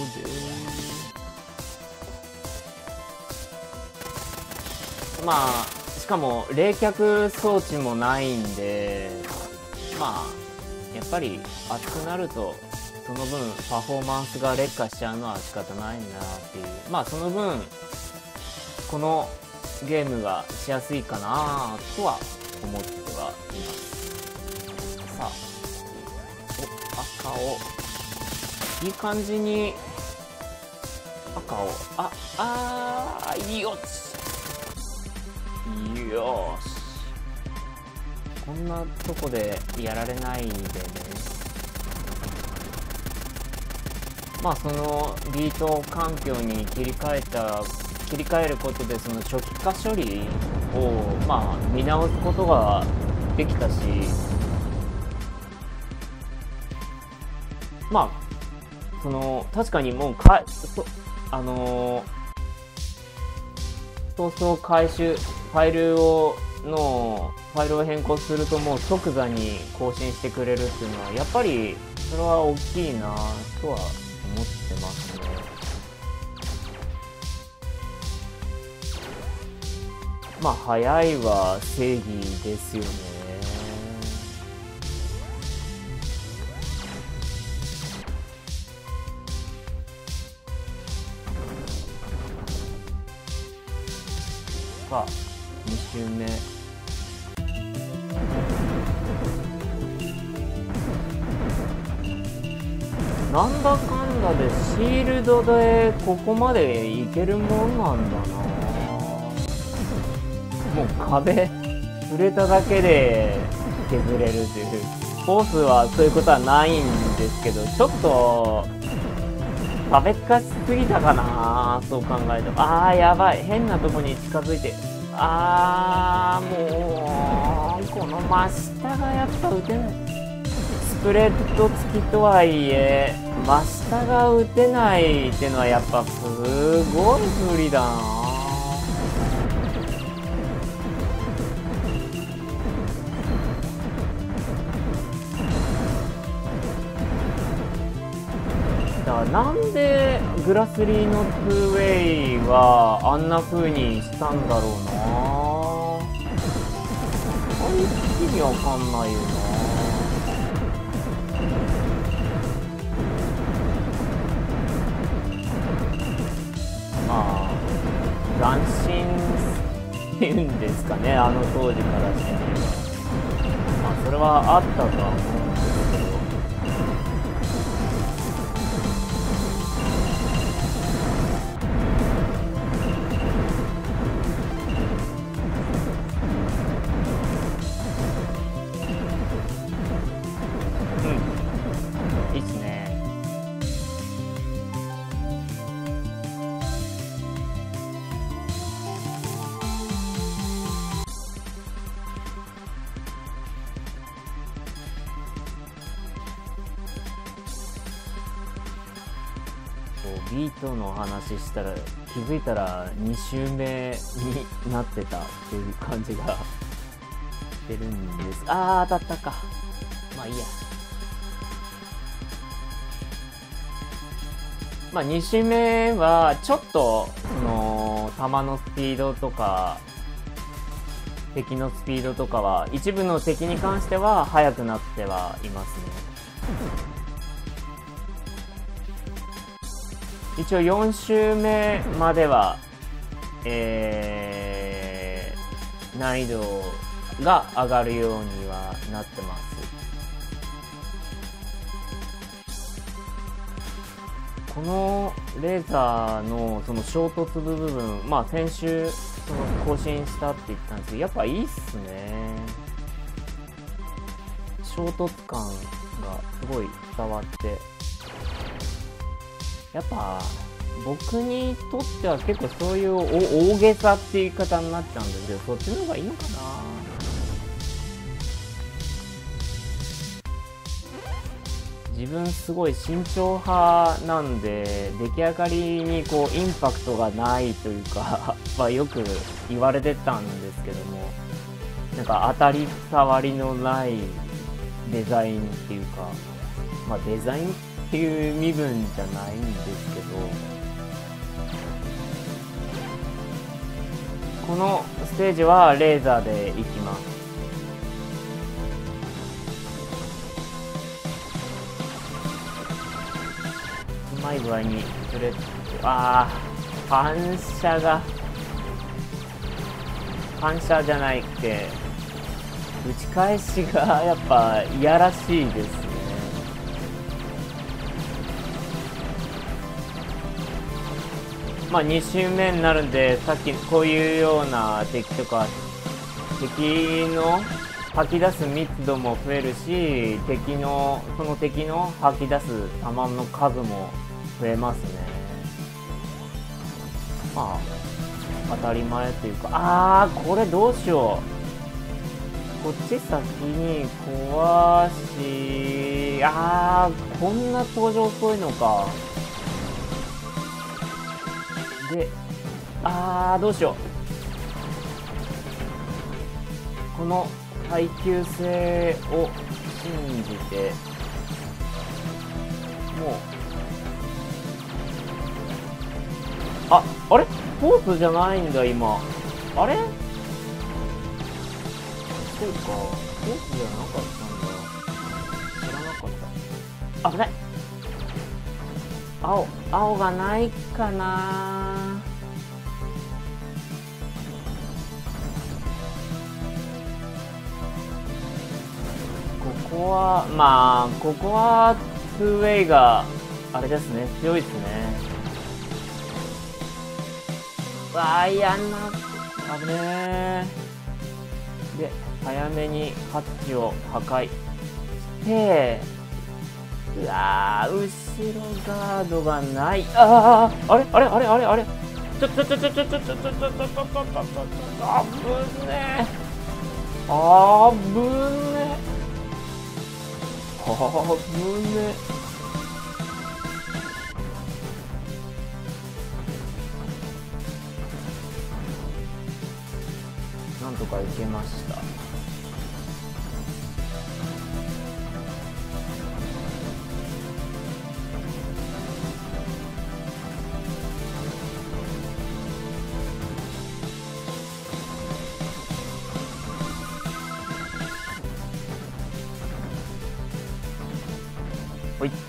S1: まあしかも冷却装置もないんで、まあやっぱり熱くなるとその分パフォーマンスが劣化しちゃうのは仕方ないなっていう、まあその分このゲームがしやすいかなとは思ってはいます。さあ、お、赤をいい感じに赤をああーよしよし、こんなとこでやられないでね。まあそのビート環境に切り替えた切り替えることでその初期化処理をまあ見直すことができたし、まあその確かにもうかそあのー、ソースを回収ファイルをのファイルを変更するともう即座に更新してくれるっていうのはやっぱりそれは大きいなとは思ってますね。 まあ早いは正義ですよね。さあに周目。なんだかんだでシールドでここまでいけるもんなんだな。もう壁触れただけで削れるという。フォースはそういうことはないんですけど、ちょっと差別化しすぎたかな、そう考えると。あーやばい、変なとこに近づいて。あーもうこの真下がやっぱ打てない。スプレッド付きとはいえ真下が打てないっていうのはやっぱすごい不利だな。だからなんでグラスリーのツーウェイはあんな風にしたんだろうな。あれ意味わかんないよな。まあ斬新っていうんですかね、あの当時からしてみれば。まあそれはあったとは思うんですけど。うん、いいっすね。ビートの話したら気づいたらに周目になってたっていう感じがしてるんです。あー当たったか。まあいいや。まあに周目はちょっとその弾のスピードとか敵のスピードとかは一部の敵に関しては速くなってはいますね。一応よん周目までは、えー、難易度が上がるようにはなってます。このレーザーのその衝突部分、まあ先週その更新したって言ったんですけど、やっぱいいっすね。衝突感がすごい伝わって。やっぱ僕にとっては結構そういう大げさっていう言い方になっちゃうんですけど、そっちの方がいいのかな。自分すごい慎重派なんで、出来上がりにこうインパクトがないというかまあよく言われてたんですけども、なんか当たり障りのないデザインっていうか、まあデザインっていう身分じゃないんですけど、このステージはレーザーでいきます。うまい具合にそれ、ああ反射が反射じゃないくて打ち返しがやっぱいやらしいですね。まあに周目になるんで、さっきこういうような敵とか敵の吐き出す密度も増えるし、敵のその敵の吐き出す弾の数も増えますね。まあ当たり前というか、あーこれどうしよう。こっち先に壊し、あーこんな登場遅いのか。で、あーどうしよう。この耐久性を信じて、もうあ、あれフォースじゃないんだ今。あれそうか。フォークじゃなかったんだ。知らなかった。危ない。青、青がないかな。ここは、まあ、ここは、ツーウェイが、あれですね、強いですね。わあ、嫌な、危ねえ。で、早めにハッチを破壊して、うわー、後ろガードがない。ああ、あれあれあれあれあれちょちょちょちょちょちょちょちょちょちょちょちょちょちょあぶねえ。あぶねえ。あぶねえ。なんとかいけました。ほい。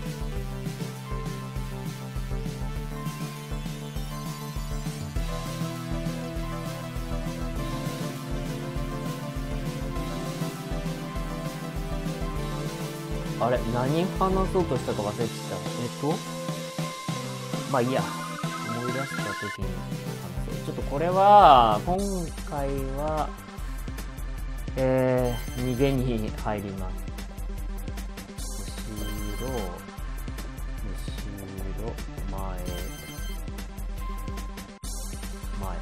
S1: あれ、何話そうとしたか忘れてた。えっとまあいいや、思い出した時に話そう。ちょっとこれは今回はえー、逃げに入ります。後ろ、後ろ、前、前。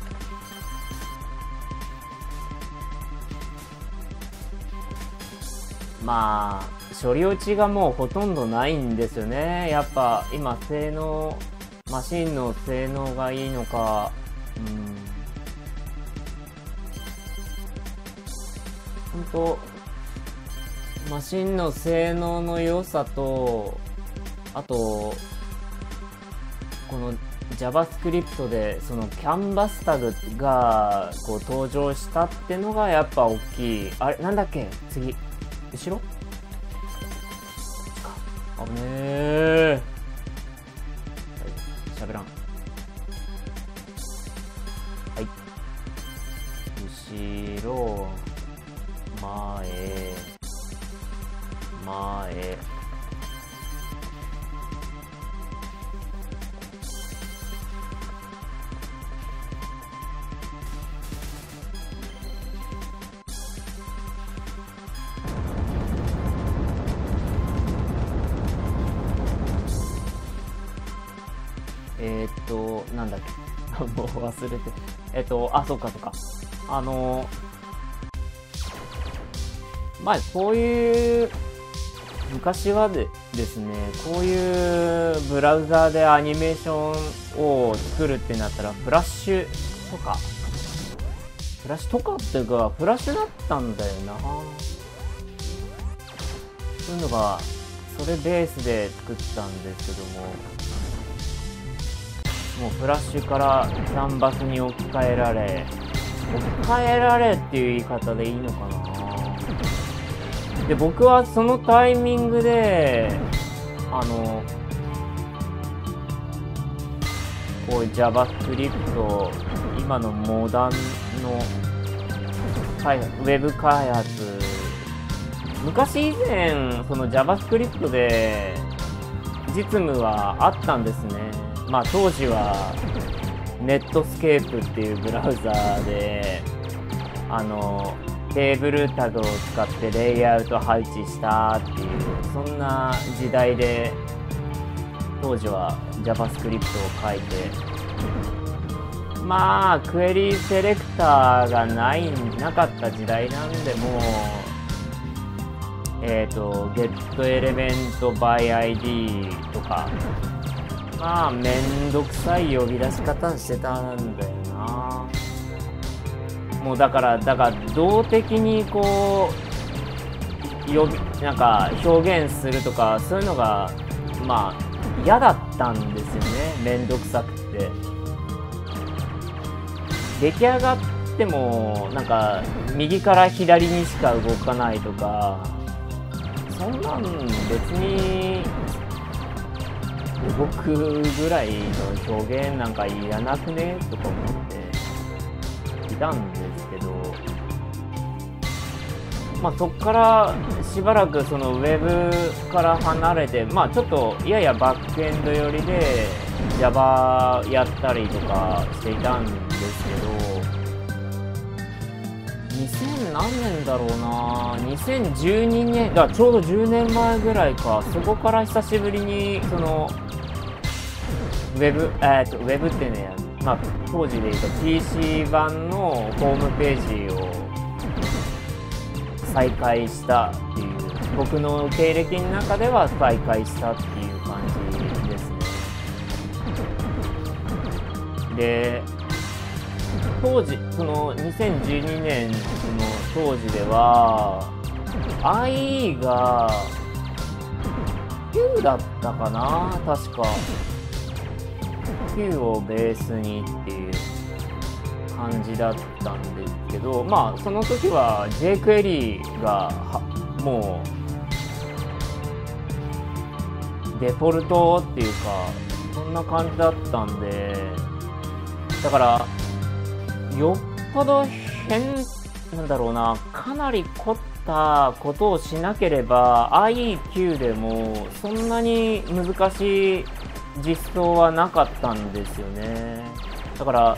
S1: まあ処理落ちがもうほとんどないんですよね。やっぱ今性能、マシンの性能がいいのか、うん、ほんとマシンの性能の良さと、あとこの JavaScript でそのキャンバスタグがこう登場したってのがやっぱ大きい。あれなんだっけ、次後ろ危ねえ。しゃべらん。はい、後ろ、前、前、えー、っとなんだっけもう忘れて、えっとあ、そうかそうか、あのまあこういう昔はでですね、こういうブラウザーでアニメーションを作るってなったらフラッシュとかフラッシュとかっていうかフラッシュだったんだよな。そういうのがそれベースで作ったんですけども、もうフラッシュからキャンバスに置き換えられ、置き換えられっていう言い方でいいのかな。で、僕はそのタイミングであのこう JavaScript、 今のモダンの開発、ウェブ開発、昔以前その JavaScript で実務はあったんですね。まあ当時はネットスケープっていうブラウザーであのテーブルタグを使ってレイアウト配置したっていう、そんな時代で当時は JavaScript を書いて、まあクエリセレクターがないなかった時代なんで、もうえっと getElementById とか、まあめんどくさい呼び出し方してたんだよな。もうだからだから動的にこう呼びなんか表現するとか、そういうのがまあ嫌だったんですよね。めんどくさくて、出来上がっってもなんか右から左にしか動かないとか、そんなん別に動くぐらいの表現なんかいらなくねとか思っていたんですけど、まあそっからしばらくそのウェブから離れて、まあちょっとややバックエンド寄りで Java やったりとかしていたんですけど、にせん何年だろうな、にせんじゅうにねんだ、ちょうどじゅうねんまえぐらいか、そこから久しぶりにそのウェブ、えー、っとウェブってね、まあ当時で言うと ピーシー 版のホームページを再開したっていう、僕の経歴の中では再開したっていう感じですね。で、当時そのにせんじゅうにねんの当時では アイイー がきゅうだったかな、確かきゅうをベースにっていう感じだったんですけど、まあその時は jQuery がもうデフォルトっていうかそんな感じだったんで、だからよっぽど変なんだろうな、かなり凝ったことをしなければ アイイーきゅう でもそんなに難しい実装はなかったんですよね。だから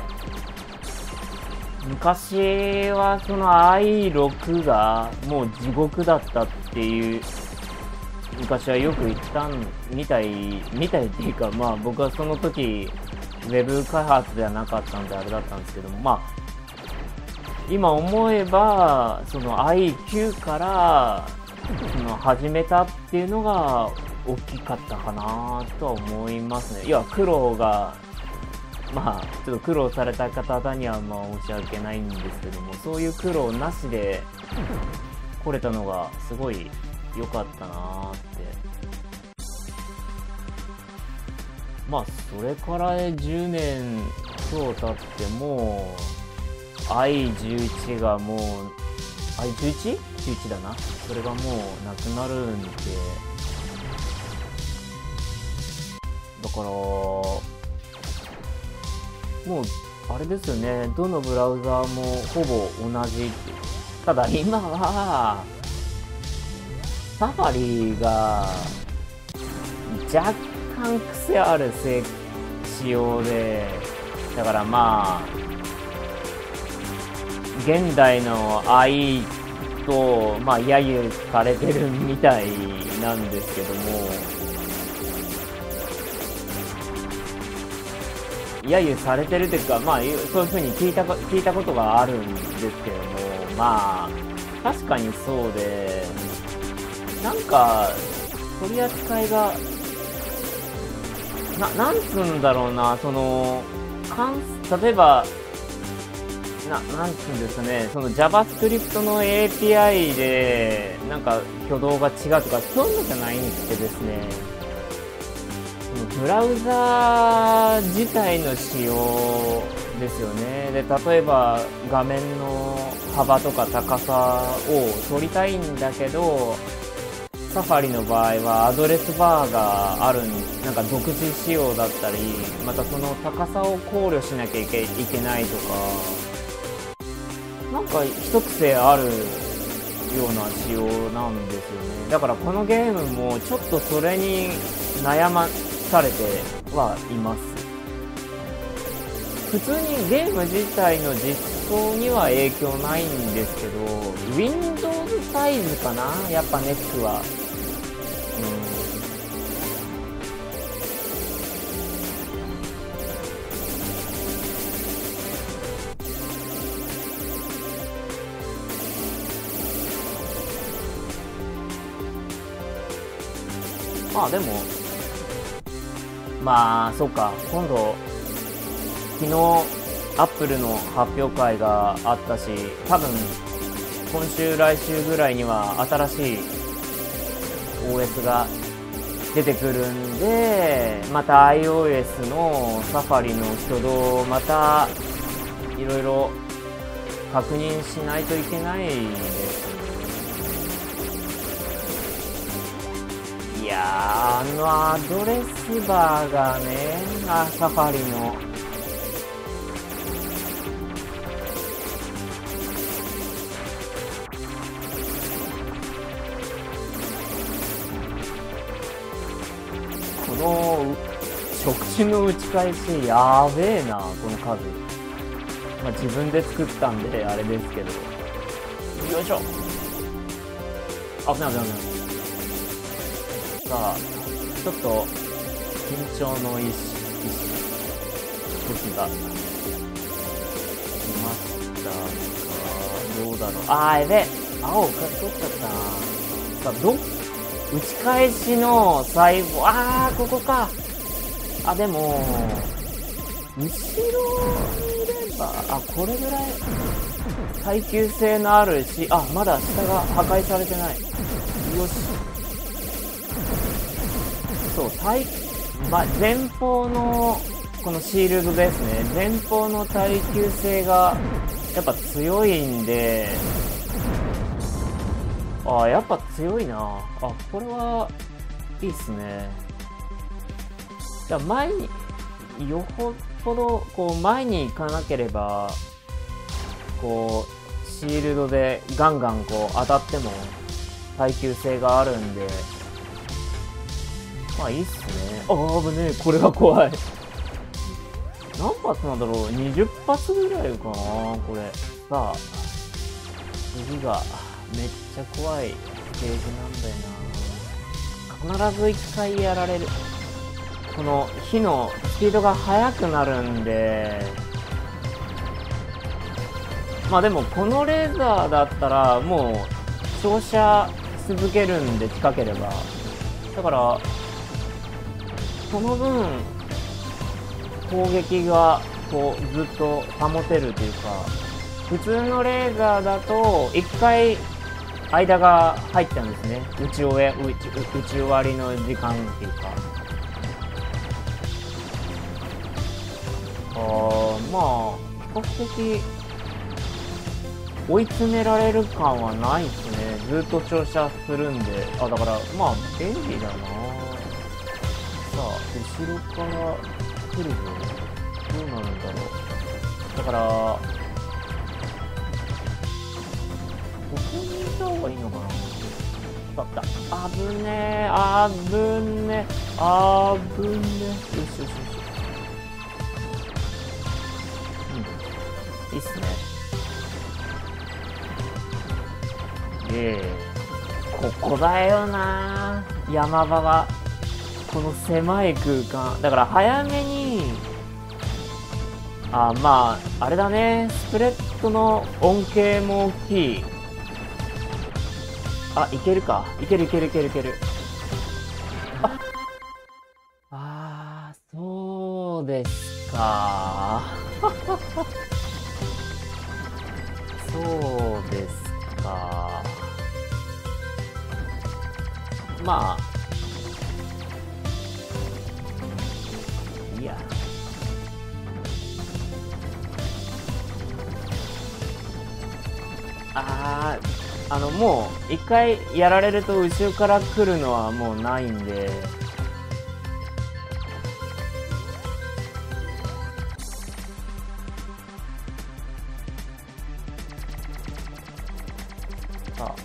S1: 昔はその アイイーろく がもう地獄だったっていう昔はよく言ったんみたいみたいっていうか、まあ僕はその時ウェブ開発ではなかったんであれだったんですけども、まあ今思えばその アイイーきゅう からその始めたっていうのが大きかったかなとは思いますね。いや苦労がまあちょっと苦労された方にはまあ申し訳ないんですけども、そういう苦労なしで来れたのがすごい良かったなーって。まあそれからじゅうねん今日経ってもう アイじゅういち がもう アイじゅういち？じゅういち だな、それがもうなくなるんで、だからもうあれですよね、どのブラウザーもほぼ同じ。ただ今はサファリが若干癖ある仕様で、だからまあ現代の アイ とまあ揶揄されてるみたいなんですけども、揶揄されてるというか、まあそういうふうに聞いた聞いたことがあるんですけども、まあ確かにそうで、なんか取り扱いがな、なんつうんだろうな、その関例えばな、なんつうんですかね、その JavaScript の エーピーアイ でなんか挙動が違うとかそういうのじゃないんでですね、ブラウザー自体の仕様ですよね。で、例えば画面の幅とか高さを取りたいんだけど、サファリの場合はアドレスバーがあるん、なんか独自仕様だったり、またその高さを考慮しなきゃいけ、いけないとか、なんか一癖あるような仕様なんですよね。だからこのゲームもちょっとそれに悩まされてはいます。普通にゲーム自体の実装には影響ないんですけど、 Windows サイズかな、やっぱネックは。うん、まあでもまあそうか、今度昨日アップルの発表会があったし、多分今週来週ぐらいには新しい オーエス が出てくるんで、また iOS のサファリの挙動をまたいろいろ確認しないといけないです。いやー、あのアドレスバーがね、あ、サファリの。この触手の打ち返し、やべえな、この数。まあ自分で作ったんで、あれですけど。よいしょ。危ない危ない危ない。さあ、ちょっと、緊張の一時が、来ましたが、どうだろう。あー、やべえ。青、取っちゃったな。さあ、ど、打ち返しの最後、あー、ここか。あ、でも、後ろにいれば、あ、これぐらい、耐久性のあるし、あ、まだ下が破壊されてない。よし。そう、耐、ま、前方の、このシールドですね。前方の耐久性が、やっぱ強いんで、あ、やっぱ強いな。あ、これは、いいっすね。じゃあ前に、よほど、こう、前に行かなければ、こう、シールドでガンガンこう、当たっても、耐久性があるんで、まあいいっすね。ああ、危ねえ。これは怖い。何発なんだろう ?にじゅっ 発ぐらいかなこれ。さあ、次が、めっちゃ怖いステージなんだよな。必ず一回やられる。この火のスピードが速くなるんで、まあでもこのレーザーだったらもう照射し続けるんで近ければ。だから、その分、攻撃がこうずっと保てるというか、普通のレーザーだと一回間が入っちゃうんですね。打ち終え、打ち、打ち終わりの時間っていうか。あー、まあ、比較的追い詰められる感はないですね。ずっと照射するんで。あ、だから、まあ、便利だな。さあ、後ろから来るぞ。どうなるんだろう。だから、ここにいた方がいいのかな。だった。あぶねえ、あぶねえ、あぶねえ。よしよしよし。うん。いいっすね。ええ。ここだよな。山場は。この狭い空間。だから早めに、あ、まあ、あれだね。スプレッドの恩恵も大きい。あ、いけるか。いけるいけるいけるいける。あ、あー、そうですか。そうですか。まあ、いや。あー、あの、もう、一回やられると後ろから来るのはもうないんで、さあ、も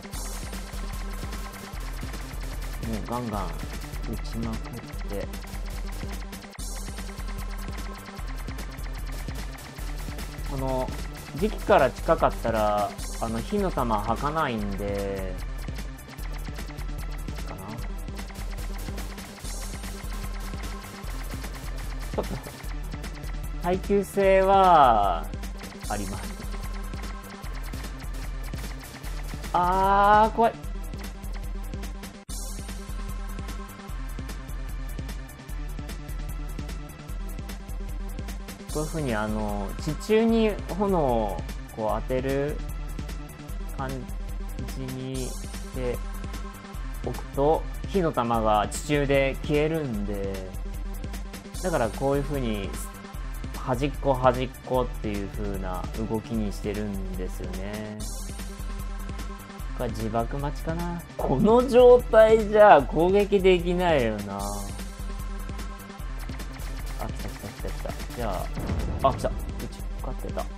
S1: うガンガン打ちまくって、この、時期から近かったら、あの、火の玉吐かないんで、かな。ちょっと、耐久性は、あります。あー、怖い。こういう風にあの、地中に炎をこう当てる感じにしておくと、火の玉が地中で消えるんで、だからこういう風に端っこ端っこっていう風な動きにしてるんですよね。これ自爆待ちかな。この状態じゃ攻撃できないよな。あ、来た来た来た来た。じゃあ、あ、来た。うち勝ってた。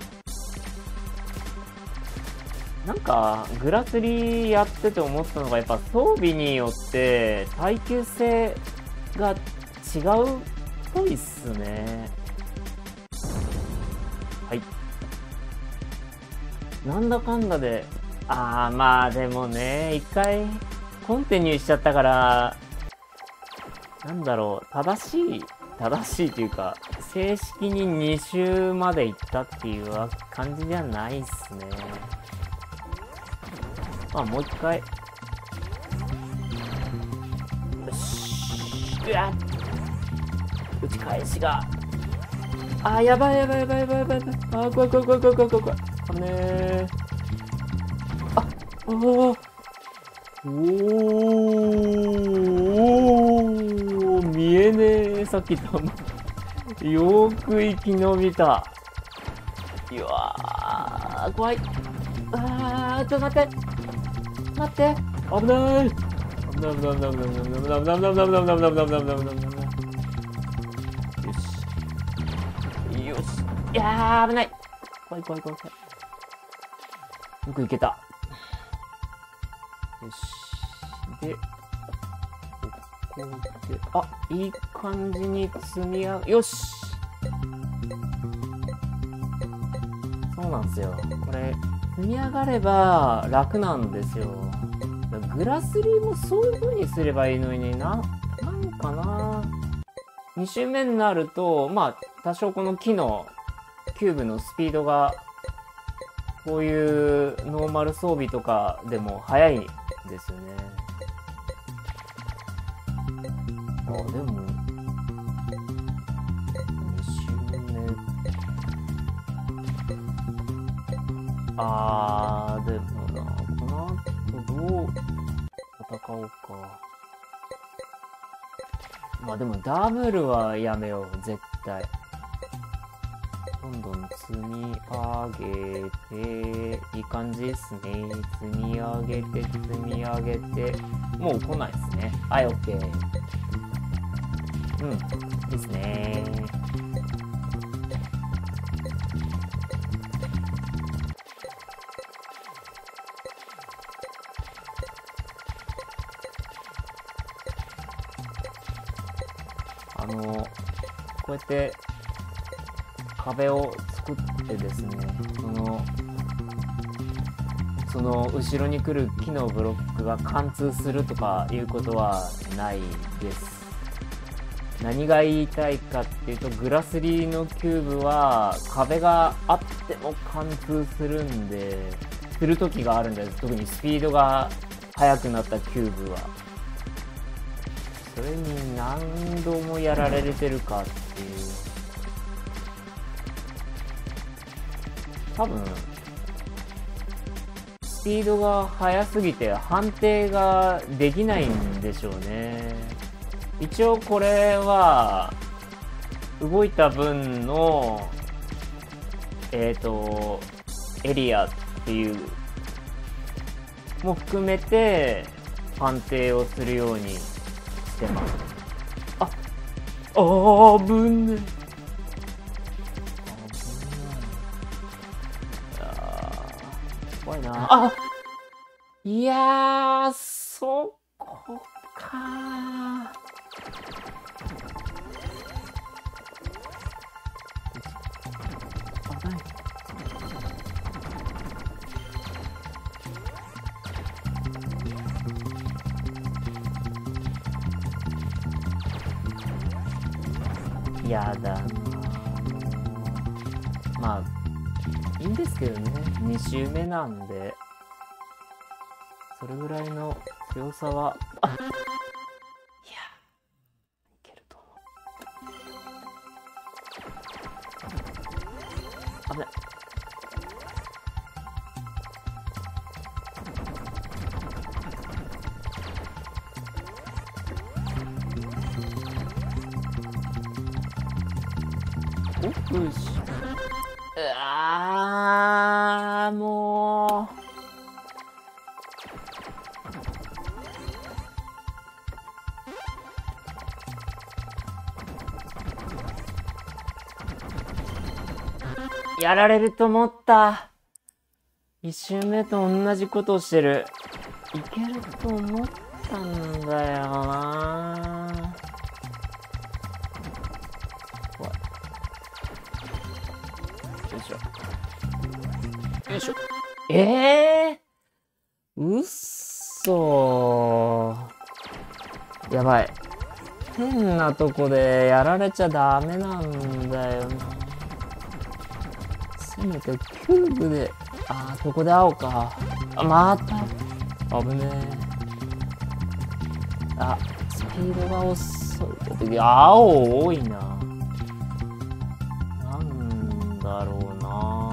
S1: なんか、グラスリやってて思ったのが、やっぱ装備によって耐久性が違うっぽいっすね。はい。なんだかんだで、あー、まあでもね、一回コンティニューしちゃったから、なんだろう、正しい、正しいというか、正式にに周まで行ったっていう感じじゃないっすね。まあ、もう一回。よし。うわっ。打ち返しが。あー、やばいやばいやばいやばいやばい。あー、怖い怖い怖い怖い怖い怖い。あぶねー。あ、おー。おー。見えねえ。さっきたま。よーく生き延びた。うわー、怖い。あー、ちょっと待って。待って、危ない。危ない危ない危ない危ない危ない危ない危ない危ない危ない危ない危ない危ない危ない危ない。よし。よし。いやー、危ない。怖い怖い怖い怖い。よくいけた。よし。で、ここで、あ、いい感じに積み上げ、よし。そうなんですよ。これ、積み上がれば楽なんですよ。グラスリーもそういう風にすればいいのにな、なんかな。に周目になると、まあ、多少この木のキューブのスピードが、こういうノーマル装備とかでも速いですよね。あ、でも、に周目。あー、でもな、この後どう戦おうか。まあでもダブルはやめよう、絶対。どんどん積み上げて、いい感じですね。積み上げて、積み上げて、もう来ないですね。はい、オッケー。うん、いいですね。あの、こうやって壁を作ってですね、その、その後ろに来る木のブロックが貫通するとかいうことはないです。何が言いたいかっていうと、グラスリーのキューブは壁があっても貫通するんで、する時があるんです。特にスピードが速くなったキューブは。それに何度もやられてるかっていう。多分、スピードが速すぎて判定ができないんでしょうね。一応これは、動いた分の、えっと、エリアっていう、も含めて判定をするようにしてます。あ、あー、ぶんね。怖いなあ。いやー、そこかー。危ない。やだな。まあいいんですけどね、に周目なんで、それぐらいの強さは、あ、いや、いけると思う。危ない。 およし。うわー、もう。やられると思った。一周目と同じことをしてる。いけると思ったんだよな。怖い。よいしょ。よいしょ。ええー、うっそー。やばい。変なとこでやられちゃダメなんだよな。せめてキューブで、あー、ここで青か。あ、また。危ねえ。あ、スピードが遅い。青多いな。なんだろうな。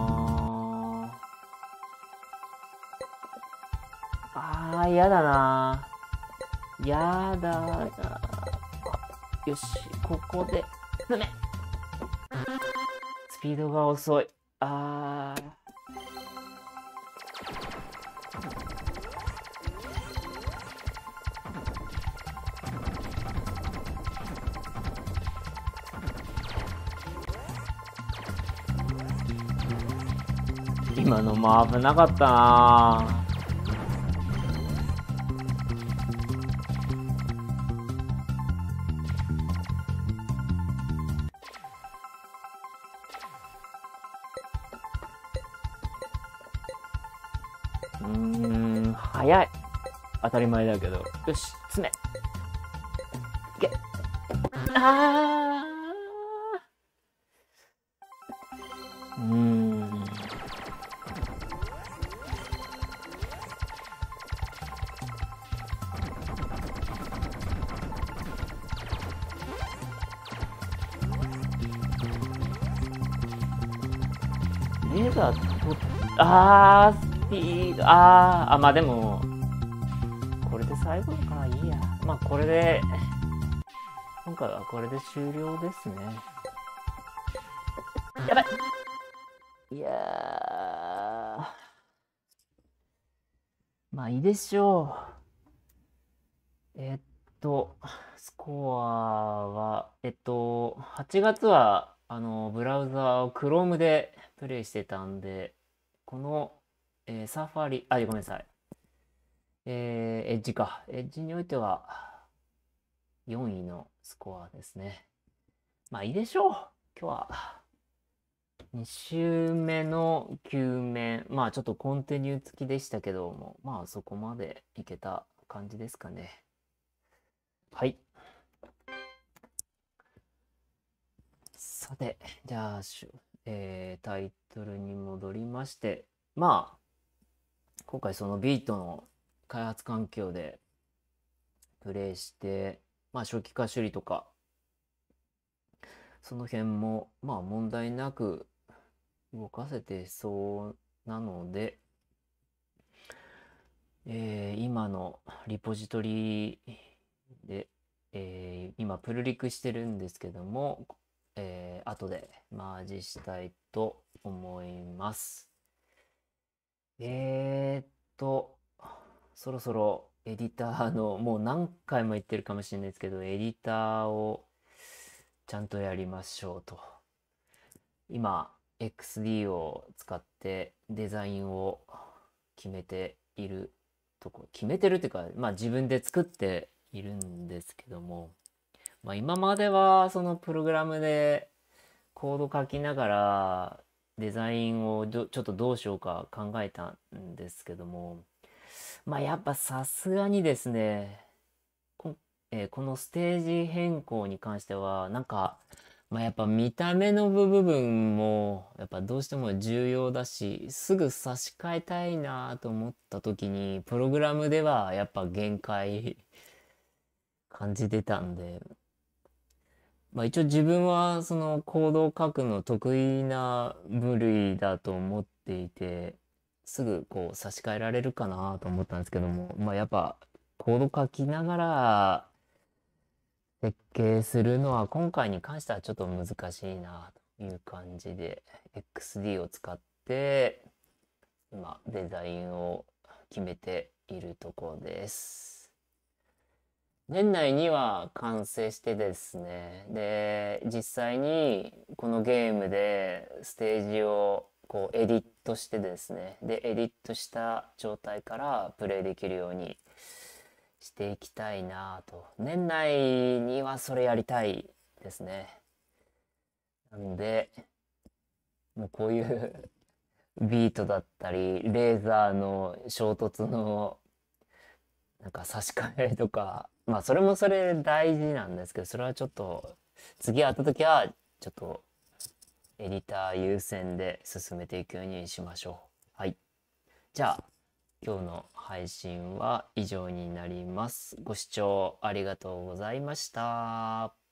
S1: あー、やだな。やだな。よし、ここで、詰め。スピードが遅い。あー。今のも危なかったな。うーん、早い。当たり前だけど。よし、詰め。いけ。あー。うーん。レーザーと、あー、スピード、あー、あ、まあでも、これで最後だからいいや。まあこれで、今回はこれで終了ですね。やばい。いやー、まあいいでしょう。えっと、スコアは、えっと、はちがつは、あの、ブラウザを Chrome でプレイしてたんで、この、えーサファリ、あ、ごめんなさい。えー、エッジか。エッジにおいては、よんいのスコアですね。まあいいでしょう。今日は。に週目のきゅう面。まあちょっとコンティニュー付きでしたけども、まあそこまでいけた感じですかね。はい。さて、じゃあ、えータイトルに戻りまして、まあ、今回そのビートの開発環境でプレイして、まあ初期化処理とか、その辺も、まあ問題なく動かせてそうなので、えー今のリポジトリで、えー今プルリクしてるんですけども、えー後でマージしたいと思います。えーっと、そろそろエディターの、もう何回も言ってるかもしれないですけど、エディターをちゃんとやりましょうと。今、エックスディー を使ってデザインを決めているとこ、決めてるっていうか、まあ自分で作っているんですけども、まあ今まではそのプログラムでコード書きながらデザインをどちょっとどうしようか考えたんですけども、まあやっぱさすがにですね、こ、えーこのステージ変更に関しては、なんか、まあやっぱ見た目の部分もやっぱどうしても重要だし、すぐ差し替えたいなと思った時に、プログラムではやっぱ限界感じてたんで、まあ一応自分はそのコードを書くの得意な部類だと思っていて、すぐこう差し替えられるかなと思ったんですけども、まあやっぱコード書きながら設計するのは今回に関してはちょっと難しいなと。 いう感じで エックスディー を使って今デザインを決めているところです。年内には完成してですね、で、実際にこのゲームでステージをこうエディットしてですね、で、エディットした状態からプレイできるようにしていきたいなと。年内にはそれやりたいですね。なので、もうこういうビートだったり、レーザーの衝突のなんか差し替えとか、まあそれもそれ大事なんですけど、それはちょっと次会った時はちょっとエディター優先で進めていくようにしましょう。はい。じゃあ今日の配信は以上になります。ご視聴ありがとうございました。